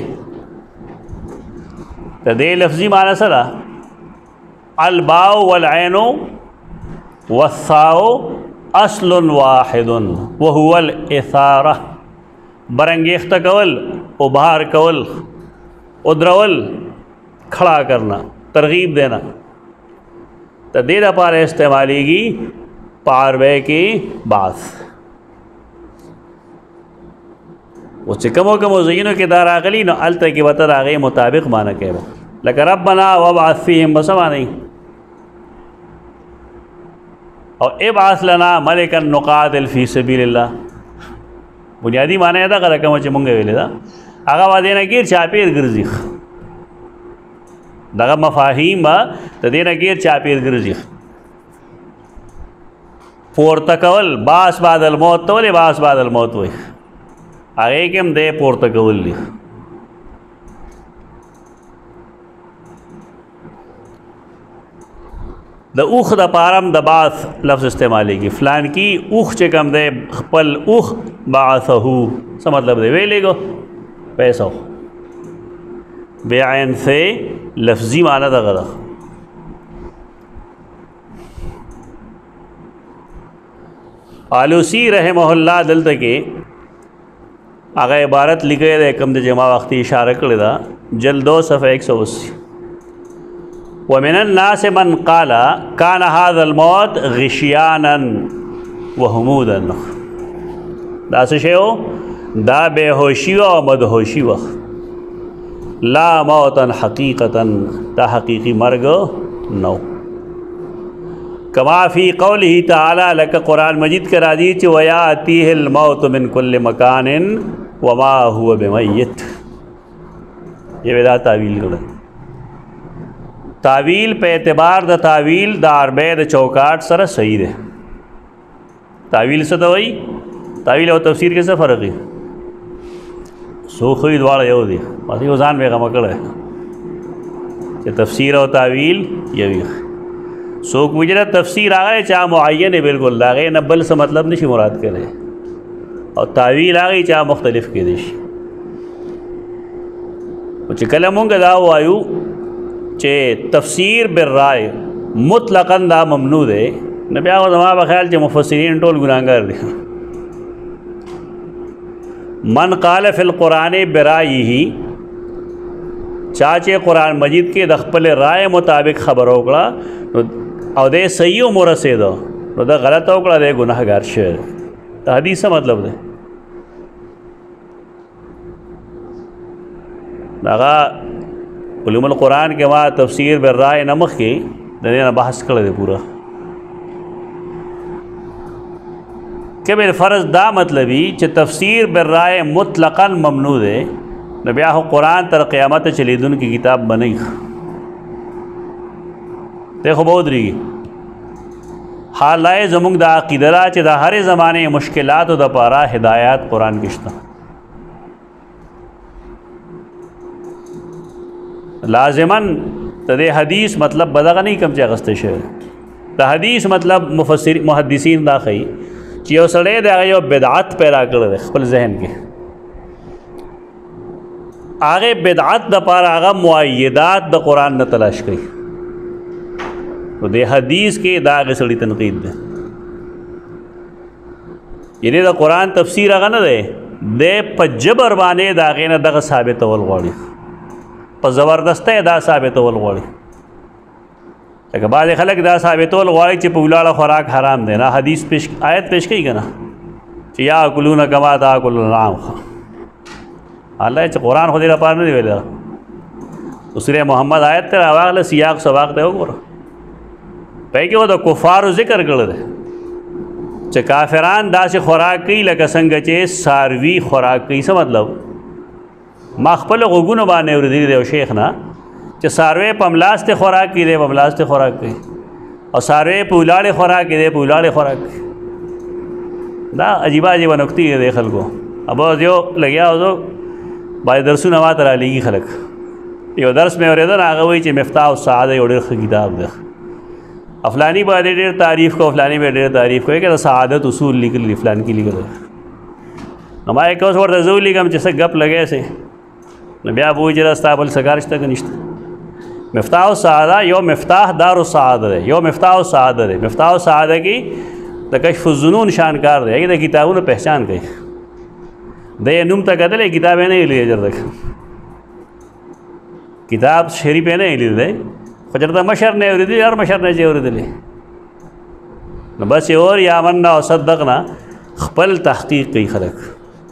तदे लफ्ज़ी माना सरा अलबाउ वल ऐनो वस्साओ अस्लुन वाहिदुन वहुवल इसारा बरंगेख्त कवल उभार कवल उद्रवल खड़ा करना तरगीब देना तो देर पार इस्तेमाली की पारवे की बात वो चिकमो के मुज़य्यिनों के दार आगली न अल तक बतर आगे मुताबिक माना कह लेकिन रब बना वब आफ़ीहिम बसमा नहीं और इब्आस लना मलिकन नुक़ातिल फ़ी सबीलिल्लाह बुनियादी माना था कर कम मुंगे वेले था आगा वादेना गिर चापेर गिरजी दगा मफाहीम बा तो देना गिर चापेर गिरजी पोर्तकवल बास बादल मौत तो बास बादल मौत वही आगे के हम दे पोर्तकवल लिख द उख द पारम द बास लफ्ज़ इस्तेमाली की फ़लान की उख चकम दे पल उख बासहू सा मतलब दे वे ले गो पैसा हो बेआइन से लफ्ज़ी माना था गदा आलूसी रहमहुल्लाह दल तक आगा इबारत लिखे दे कम दे जमा वक्ती इशारा कर दा जल्दो सफ़ा 180 व मिनन नास मन काला कान हाज़ल मौत ग़िशियानन व हुमूदन दास शेओ दा बेहोशी व मदहोशी व ला मौतन हकीकतन ता हकीकी मर्ग नौ कमाफ़ी क़ौलिही ताला लक कुरान मजीद के राजी च वयातीहिल मौत मिन कुल्लि मकानिन वमा हुवा बिमय्यित ये वेदा तावील कर तावील पे एतबार द तावील द अरबे द चौकाट सर सही है। तावील से तो वही तावील और तफसीर के से फ़र्क है। सो खुद वाला यो दी बस यो जान में मकड़ है कि तफसीर और तावील ये भी सोक मुजरा तफसीर आ गए चाह मुअय्यन है बिल्कुल आ गए नब्बल से मतलब नहीं मुराद करे और तावील आ गई चाह मुख्तलिफ के देश कलमों का दाव आयु चे तफसीर बिर्राय मुतलक़न दा ममनूद है नबिया को जमा बख्याल चे मुफस्सिरीन टोल गुनाहगार दे मन क़ाल फ़िल क़ुरान बिरायही चाचे कुरान मजीद के दखपल राय मुताबिक खबर ओकड़ा और दे सही उम्र से दो द गलत ओकड़ा दे गुनाहगार शेर तो हदीस मतलब दे लगा उलूमुल कुरान के बाद तफसीर बिर्राय नमक की दे बहस कर दे पूरा कि मेरे फ़र्ज़ दा मतलब ही च तफसीर बिर्राय मुतलक़न ममनूद है नबिया कुरान तर क़यामत चलीदुन की किताब बनी देखो बहुत रही हालाए जमुंग दा अक़ीदा च दा हर ज़माने मुश्किलात दा पारा हिदायत कुरान किश्ता लाजिमन तदे हदीस मतलब बदगा नहीं कम चागस्ते शेर त हदीस मतलब मुफस्सिर मुहद्दिसीन दा खई चियो सड़े दे यो बिदअत पैदा कर दे खपल जहन के आगे बिदअत द पार आगा मुअय्यदात द कुरान न तलाश करी तो दे हदीस के दाग सड़ी तनकीद दे ये द कुरान तफसीर आगा न दे पजबर बाने दागे न दग साबित वल गौड़ी पर ज़बरदस्त दा साबित वल गौड़ी लेकिन बाद खलक दा साबित वल गौड़ी च पुलाड़ा खुराक हराम देना हदीस पेश आयत पेश कही कना या कुलून कमा था कुलनाम अल्लाह च कुरान खुद पार नहीं वेला दूसरे मोहम्मद आयत तेरा आवागल सियाक सवाक दे हो पै के वो तो कुफार जिक्र कर दे च काफिरान दा से खुराक की लकसंग चे सारवी खुराक की से मतलब मखपल गुन बाने उर्दी दे शेख ना च सारवे पमलास्त खुराक की दे पमलास्त खुराक की और सारवे पुलाड़े खुराक की दे पुलाड़े खुराक की ना अजीबा अजीबा नुक्ती है देखल को अब जो लग्या हो तो बाय दरसु नवा तरा ली खलक यो दर्स में और आगे वही चे मिफ्ताह साद और किताब दे अफलानी बाद डेर तारीफ़ को अफलानी में डेर तारीफ़ को क्या सादत उसूल लिख ली फलान की लिख हमारे कौस और रजूल लिखम जैसे गप लगे से नबिया वो जरास्ताबल सगारिश तक निश्त मिफ्ताह सादा यो मिफ्ताह दार साद है यो मिफ्ताह साद है मिफ्ताह साद की तो कशफ़ुज़ुनून शानकार है ये किताबों ने पहचान गई दे नुम तक कहते किताबें नहीं लिए जर तक किताब शरीफ है नहीं ली दे फजरता मशर ने उरी यार मशर ने जे उरी दिली बस और यामन्ना और सद्दक़ना खपल तहक़ीक़ की खलक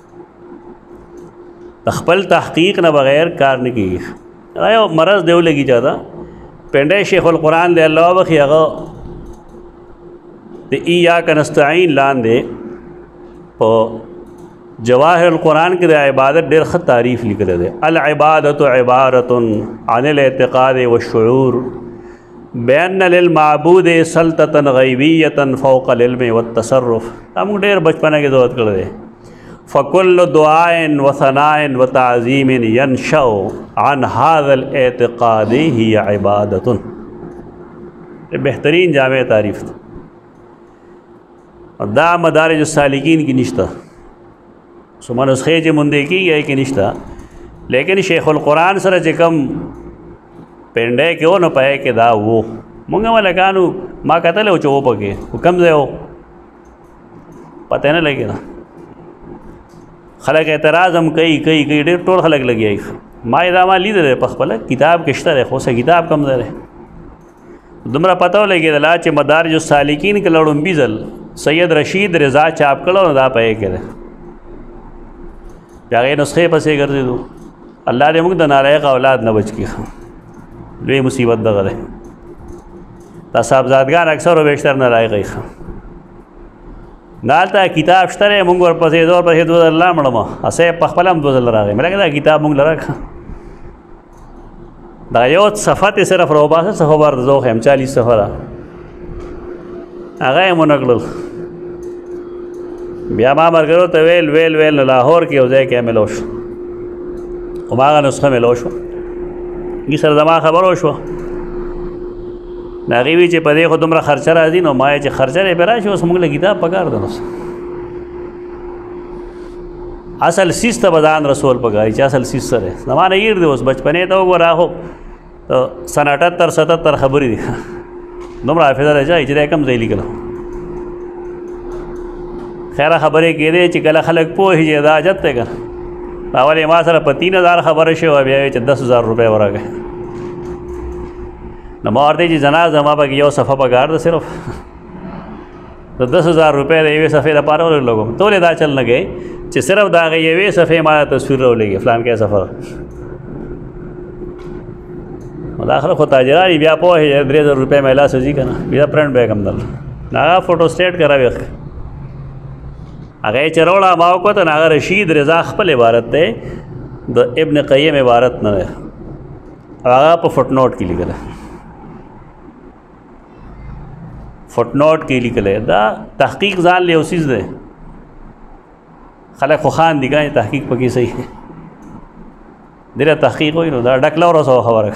खपल तहक़ीक़ न बग़ैर कार नहीं की आयो मरज़ देव लगी जाता पेंडे शेखुल कुरान दे अल्लाह बखी अगा तो इय्याका नस्तईन लान दे तो जवाहिरुल कुरान के इबादत डेर ख़त तारीफ़ लिख रहे थे अल इबादतु इबारतुन अनिल एतिक़ाद व शुऊर बेअन्न लिल माबूद सल्ततन गैबियतन फ़ौक़ल इल्म व तसर्रुफ़ हम डेर बचपन की ज़रूरत कर दे फ़कुल्लु दुआइन व सनाइन व ताज़ीमिन यनशअ अन हाज़ल एतिक़ाद हिय इबादतुन बेहतरीन जामे तारीफ़ और दा मदारिज सालिकीन की निश्ता सुमन उसखे जे मुंदे की गए कि निश्ता लेकिन शेखुल कुरान सर चिकम पेंडे क्यों न पाए कि दा वो मुंगा वाला कानू माँ कतल हो चो पके हुक्म दे हो पता न लगे ना खलक एतराज़ हम कई कई कई डेढ़ टोल खलक लगी आई माँ दामा ली दे पखपल किताब किश्ता रहे खोसे किताब कम दे रहे दुमरा पता लगे दला चे मदारिज सालिकीन के लड़ुम बीजल सैयद रशीद रज़ा चाप कलो न दा पाए के जागे नुस्खे पसे कर दे दो अल्लाह ने मुक्त नारायक औलाद न बच की वे मुसीबत दगर है तसाबजादगान अक्सर व बेशतर नारायक खा नालता किताब शतरे मुंग और पसे दो पसे दो अल्लाह मड़मा असे पखपलम दो जल रहा है मेरा कहता किताब मुंग लड़ा खा دا یو صفحه ته صرف روباسه صفحه بار زو هم 40 صفحه را هغه مونږ بیا ما مرګرو ته ویل لاهور کې یو ځای کې ملو شو او ماغه نسخه ملو شو کی سره زما خبرو شو ناغي وی چې په دې خو دومره خرچه راځي نو ما چې خرچه لري برا شو موږ له کتاب پکار دنوس اصل سیس ته بدان رسول پکاري چې اصل سیس سره زمانه یې دی اوس بچپنه ته وګورا هو سن 78 77 خبرې دي دومره حافظه راځي چې کم ځای لیکل خیره خبرې کېدې چې کله خلک پوهې چې دا حاجت ته کړه اولې ما سره په 3000 خبره شوه بیا چې 10000 روپۍ ورکړه نو ما ورته چې جنازه ما پکې یو صفحه پکار ده صرف د 10000 روپۍ د یوې صفحې لپاره ولګوم ټولې دا چل نه گئے چې صرف د هغې یوې صفحې ما تصویر راولېږي فلان کې سفر نو دا خلک خو تاجران بیا پوهې 3000 روپۍ مې لاس ځي که نه بیا پرنټ به یې کم درله نو هغه فوټو سټیټ کراوي هغه چې راوړه ما وکړه نو هغه رشید رضا خپل عبارت دی د ابن قیم عبارت نه دی هغه په فوټ نوټ کې لیکلی فوټ نوټ کې لیکلی دا تحقیق ځان له یو څیز دی خلک خو خان دي که تحقیق پکې صحیح ډېره تحقیق وایي نو دا ډکله ورسوه خبره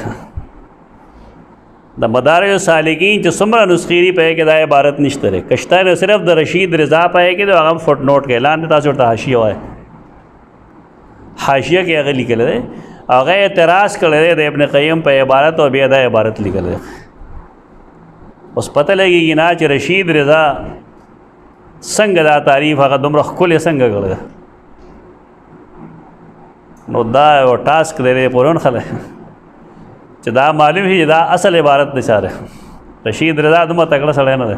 د مدارج سالکین چې څومره نسخې دي په هغې کې دا عبارت نشته دی کشته نه صرف د رشید رضا په هغې کې د هغه فوټ نوټ کې اعلان دی تاسو ورته حاشیه وایي حاشیه کې هغه لیکلی دی هغه اعتراض کړی دی د ابن قیم په عبارت او بیا دا عبارت لیکلی دی اوس پته لګېږي نه چې رشید رضا څنګه دا تعریف هغه دومره ښکلې څنګه کړی نو دا یو ټاسک دی دی پورون خلک چې دا معلوم شي چې دا اصل عبارت نه چاره رشید رضا دومره تکړه سړی نه دی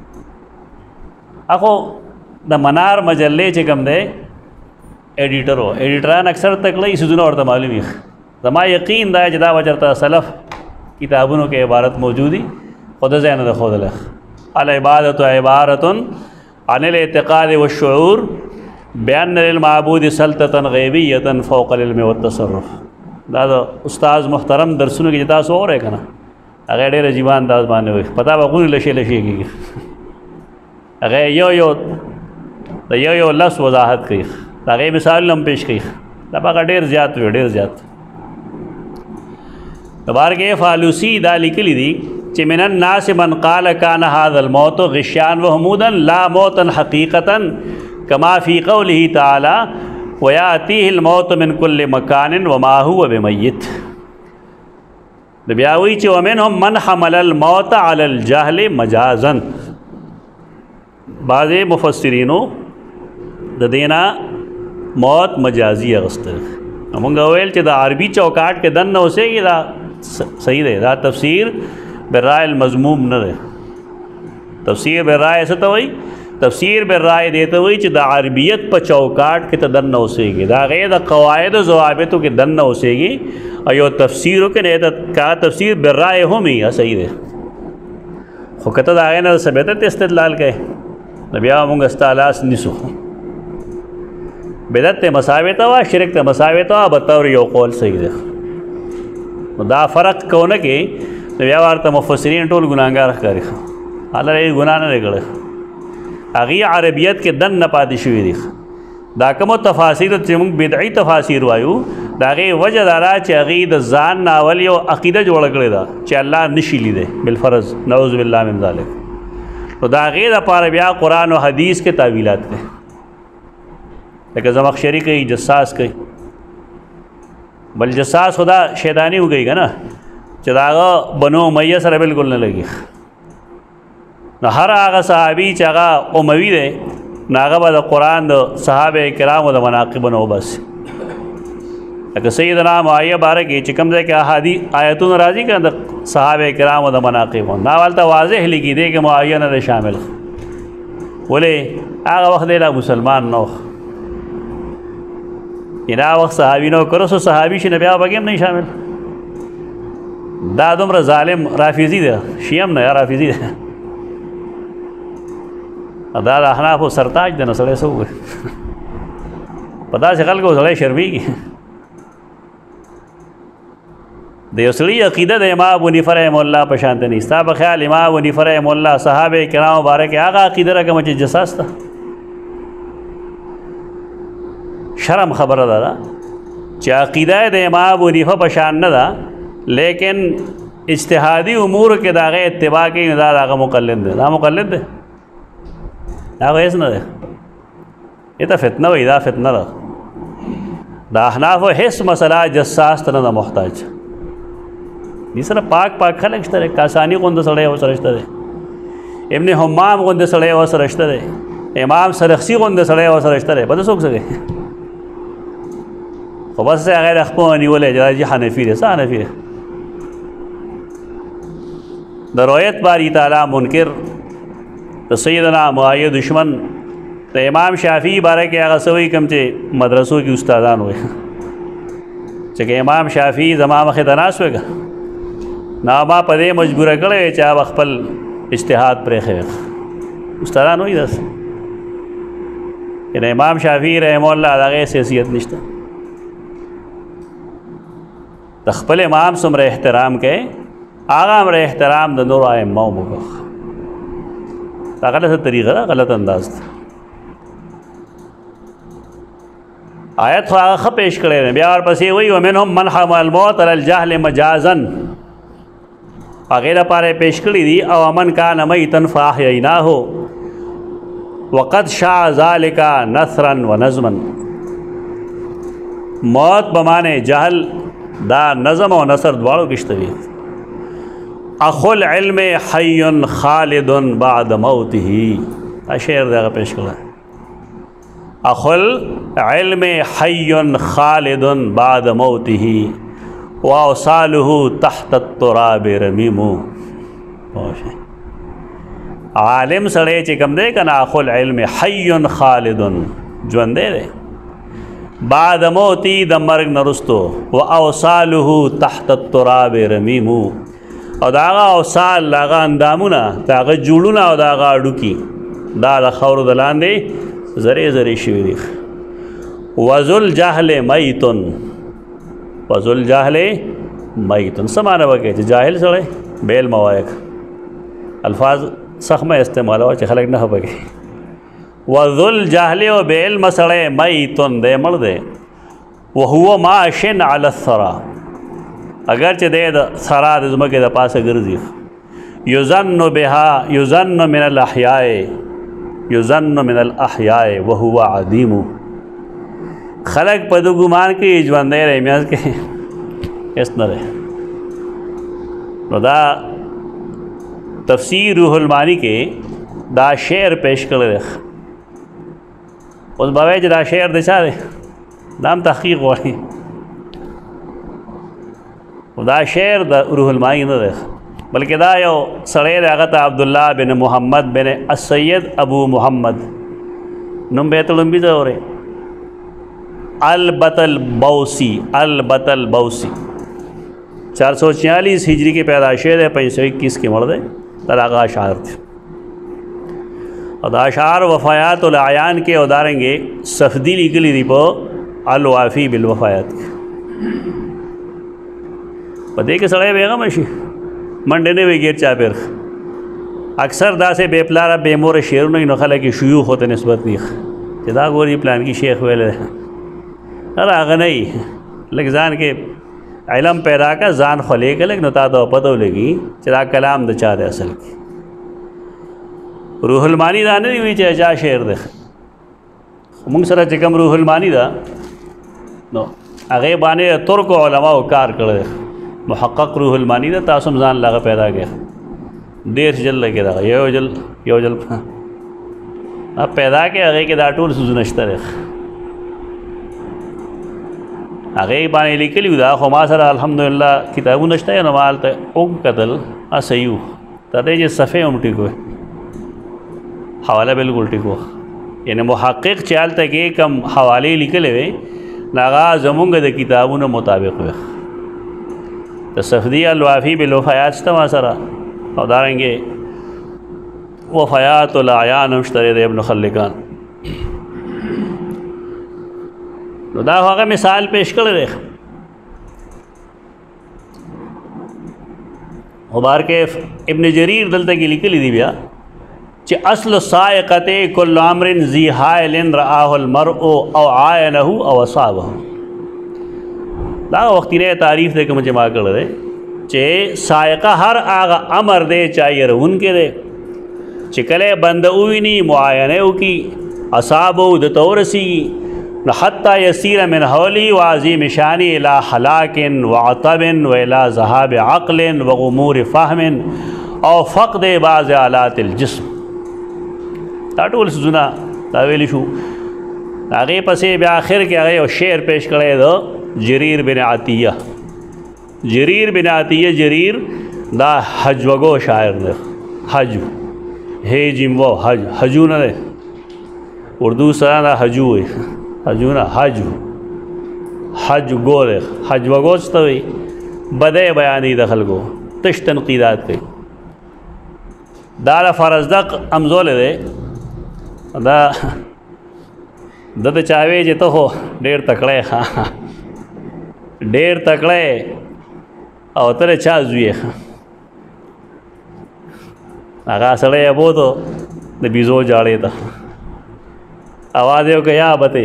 اخو د منار مجلې چې کوم دی ایډیټر و ایډیټران اکثر تکړه یې څیزونه ورته معلوم وي زما یقین دا چې دا به چېرته سلف کتابونو کې عبارت موجود وي خو د ځای نه ده ښودلی العبادة عبارة عن الاعتقاد والشعور بأن للمعبود سلطة غیبیة فوق العلم والتصرف دا د استاد محترم درسونو کې چې تاسو اورئ که نه هغه ډېر عجیبه انداز باندې وایي پتا به غونې لشې کېږي هغه د یو لفظ وضاحت کوي د هغې مثالونه هم پیش کوي دا به هغه ډېر زیات وي ډېر زیات د بارګې فالوسي دا لیکلي دي چې من الناس من قال كان هذا الموت غشيا وهمودا لا موتا حقيقة كما في قوله تعالى ويأتيه الموت من كل مكان وما هو بميت د بیا وایي چې ومنهم من حمل الموت على الجهل مجازا بعضې مفسرینو د دې نه موت مجازي اخیستی موږ ویل چې د عربي چوکاټ کې دننه اوسېږي دا صحیح دی دا تفسیر بالرائے المضموم نه دی تفسیر بالرائے څه ته وایي تفسیر بالرائے دی ته وایي چې د عربیت په چوکاټ کې ته دننه اوسېږي د هغې د قواعد و ضوابطو کې دننه اوسېږي او یو تفسیرو کې نه کا تفسیر بالرائے هم وي صحیح دی خو که ته د هغې نه د ثبتت استدلال کوې نو بیا مونږ ستا لاس نیسو بدعت ته مساوي ته وه شرک ته مساوي ته وه بطور یو قول صحیح دی نو دا فرق کونه کې نو بیا ورته مفسرین ټول ګناهګار ښکاري حاله یې ګناه نه دی کړی هغې عربیت کې دن نه پاتې شوي دي دا کومو تفاسیر چې موږ بدعي تفاسیر وایو د هغې وجه دا ده چې هغې د ځان نه اول یو عقیده جوړه کړې ده چې الله نشي لیدی بالفرض نعوذ بالله من ذلک نو د هغې دپاره بیا قرآن و حدیث کې تعویلات کوي لکه زمخشري کوي جساس کوي بل جساس خدا شیطانی وګئی که نه چې د هغه بنو امیه سره بلکل نه لګي نو هر هغه صحابي چې هغه اموي دی نو هغه به د قرآن د صحابه کرامو د مناقبو نه وباسي لکه سیدنا معاویه باره کې چې کوم ځای کې آیتونه راځي که د صحابه کرامو د مناقبو نه هلته واضح لیکي دی که معاویه نه دی شامل ولې هغه وخت دی لا مسلمان نه و یعنې هغه وخت صحابي نه و که رسو صحابي شي نو بیا به هم نه شامل دا دومره ظالم رافضي دی شیعه هم نه رافضي دی دا د احنافو سرتاج دی نو سړی څه وکړي په داسې خلکو سړی شرمېږي د یو سړي عقیده د امام ابو حنیفه رحمه الله په شان ته نه. ستا په خیال امام ابو حنیفه رحمه الله صحابه کرام مبارک هغه عقیده را کوم چې جساس ته شرم خبره ده چې عقیده د امام ابو حنیفه په شان نه ده، لیکن اجتهادي امور کې د هغه اتباع کوي، دا هغه مقلد دی. دا مقلد دی، دا هیڅ نه دی. ته فتنه وایي، دا فتنه ده. د احنافو هیڅ مسله جساس ته نه محتاج. دې سره پاک خلک شته دی. کاساني غونده سړی ورسره شته دی، ابن حمام غونده سړی ورسره شته دی، امام سرخسی غونده سړی ورسره شته دی. په څوک څه کوي؟ خو بس هغه د خپل نیولې چې حنفي دی. څه حنفي دی؟ د روایت باری تعالی منکر د سیدنا معاویه دشمن د امام شافعي باره کې هغه سوي کوم چې مدرسو کې استادان وي چې امام شافعي زما مخې ته ناست وي، نو ما په دې مجبوره کړی چې هغه خپل اجتهاد پرېښی. استادان وایي داسې چې د امام شافعي رحمه الله د هغې حیثیت نشته. د خپل امام څومره احترام کوي، هغه همره احترام د نورو ائمه هم وکړه. دا غلطه طریقه ده، غلط انداز ده. آیت خو هغه ښه پیش کړی دی. بیا ورپسې وایي ومنهم من حمل الموت علی الجهل مجازا، هغې لپاره پیش کړي دي او من کان میتا فاحییناه وقد شاع ذلک نثرا و نظما. موت بمانه جهل دا نظم او نثر دواړو کې شته وي. اخو العلم حی خالد بعد موته، دا شعر دغه پیش کړه. اخو العلم حی خالد بعد موته واوصاله تحت التراب رمیم. عالم سړی چې کوم دی کنه، اخو العلم حی خالد، ژوندی دی، بعد موتی د مرګ نه رستو، واوصاله تحت التراب رمیم، او دا هغه اوصال هغه اندامونه دا هغه جوړونه او دا هغه اډوکي دا د خاورو د لاندې زرې زرې شوي دي. وذل جهل میتون، وذل جهل میتون څه معنی وکړي چې جاهل سړی بیل موایق الفاظ سخت مه استعمالوه چې خلک نه پوهېږي. وذل جهل او بیل مسړی میتون دی، مړ دی. وهو ماشن علی الثرى، اگر چې دی د ثرا د ځمکې د پاسه ګرځي. یظن بها یظن من الاحیاء، یظن من الاحیاء وهو عدیم. خلق په دې ګمان کې ژوندی دی، میاز کې هېڅ نه دی. نو دا تفسیر روح المانی کې دا شعر پیش کړی دی. اوس به وایي چې دا شعر د چا دی؟ دا هم تحقیق غواړي. دا شعر د روح المانی نه دی، بلکې دا یو سړی دی، هغه ته عبدالله بن محمد بن السید ابو محمد نوم به یې ته لومبي ته اورې. البت البوسی، البت البوسی 446 ہجری کی پیدائش ہے، 521 کی مړ دی. دا هغه اشعار دي. او دا اشعار وفایات العیان کې او دارنګې صفدي لیکلي دي په الوافی بالوفایات کې. په دې کې سړی بېغمه شي، منډې نه وي ګیر چاپېر. اکثر داسې بې پلاره بې موره شعرونه نو خلک یې شیوخو ته نسبت دي چې دا ګوري پلانکي شیخ ویلی دی. هغه نه وي، لږ ځان کې علم پیدا کا، ځان خولې که لږ، نو تا ته پته ولګي چې دا کلام د چا دی اصل کې. روح المانی دا نه دی وي چې چا شعر دی. موږ سره چې کوم روح المانی ده نو هغې باندې ترکو علماو کار کړی دی. محقق روح المانی ده، تاسو هم ځان لغه پیدا کړئ. 1.5 جلد کې دغه یو جلد پیدا کړئ، هغې کې دا ټول څیزونه شته دی. هغې باندې لیکلي وو. دا خو ما سره الحمدلله کتابونه شته، نو ما هلته وکتل، صحیح وو. تر دې چې صفحې هم ټیک وې، حواله بالکل ټیک وه. یعنې محقق چې هلته کې کم حوالې لیکلې وې، نو هغه زمونږ د کتابونو مطابق وې. د صفدي الوافي بالوفایات شته ما سره، او دارنګې وفایات العیان هم شته د ابن خلکان. نو دا هغه مثال پیش کړی دی. उबार के इब्न जरीर दलते की लिखी दी बिया च असल सायक़त कुल्लु अम्रिन ज़ी हाइलिन रआहुल मरअु औ आयनहु औ असाबहु। ला वक्ती ने तारीफ़ दे के मुझे माँ कर दे चे सायका हर आगा अमर दे चाहिए उनके दे चिकले बंद उनी मुआयने की असाबो दतौरसी हत्ता यसीर मिन हौली व अज़ीम शानी इला हलाकिन व अतबिन व इला ज़हाब अक़लिन व उमूर फ़हमिन और फ़क़द बाज़ आलातिल जिस्म। ताटोल सुना तावेली शू आगे पसे आखिर के आगे और शेर पेश करे दो जरीर बिन आतिया। जरीर बिन आतिया जरीर दा हजवगो शायर दे हज हे जिम वो हज हजू न दे उर्दू सरा ना हजू है हजू ना हज हज गो दे हज वगोच तो बदे बयानी दखल गो तश तनकीदात कई दारा फ़रज़दक अमजोले दे दा दद चावे जे तो हो डेढ़ तकड़े हाँ डेढ़ तकड़े और तेरे चा जुए आगा सड़े अबो तो बीजो जाड़े था आवाज़ हो गया बते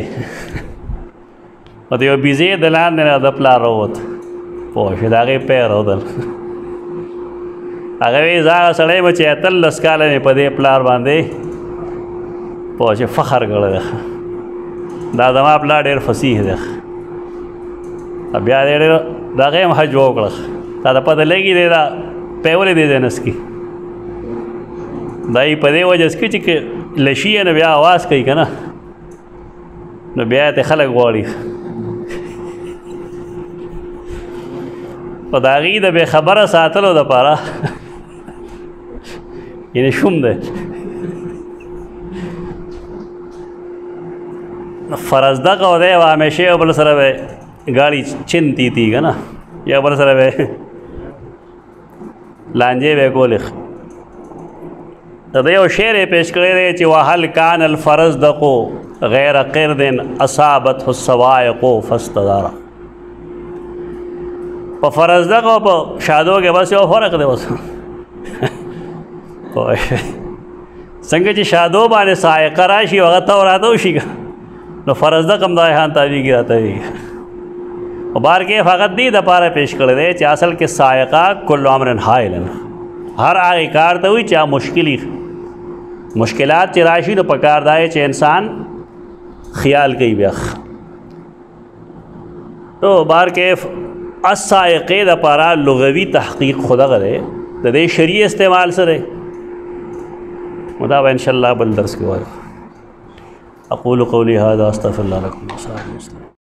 वो बीजे दलान देना दपला रोत पोश दागे पैर हो दल अगर वे जागा सड़े में चैतल लस्काले में पदे प्लार बांधे पोश फ़खर कर दादमा प्ला डेर फसीह देख अब या दे दागे हम हज वोकड़ दादा पता लेगी दे दा पेवले दे देना इसकी दाई पदे वजह इसकी चिके लशी है न ब्याह आवाज़ कही का ना न ब्याह ते खलक वाड़ी और दागी द बेखबर सातलो द पारा यानी शुम दे फ़रज़दा का उदय हमेशा अबल सर वे गाड़ी चिंती थी का ना या अबल सर वे लांजे वे को लिख तदे शेर पेश करे रे च वहल कान अल फ़रज़दको गैर क़िरदिन असाबत हुस्सवाइक़ो फ़स्तदारा। प फ़रज़दको प शादो के बस यो फ़र्क दे बस संग च शादो बाने सायक़ा राशि वगत और आता उसी का न फ़रज़दा कम दाए हाँ तावी गिरा तावी और बार के फ़कत दी दपारा पेश कर दे चा असल के सायक़ा कुल्लु अम्रिन हाइलिन हर आगे कार तो हुई चा मुश्किल मुश्किलात च राशि तो पकार दाए चे इंसान ख्याल कई ब्याख तो बार के असायक़े दपारा लुग़वी तहक़ीक़ खुदा करे दे शरीय इस्तेमाल से रहे मुदाब इंशाअल्लाह बल दर्स के बाद अक़ूलु क़ौली हाज़ा अस्तग़फ़िरुल्लाह लकुम।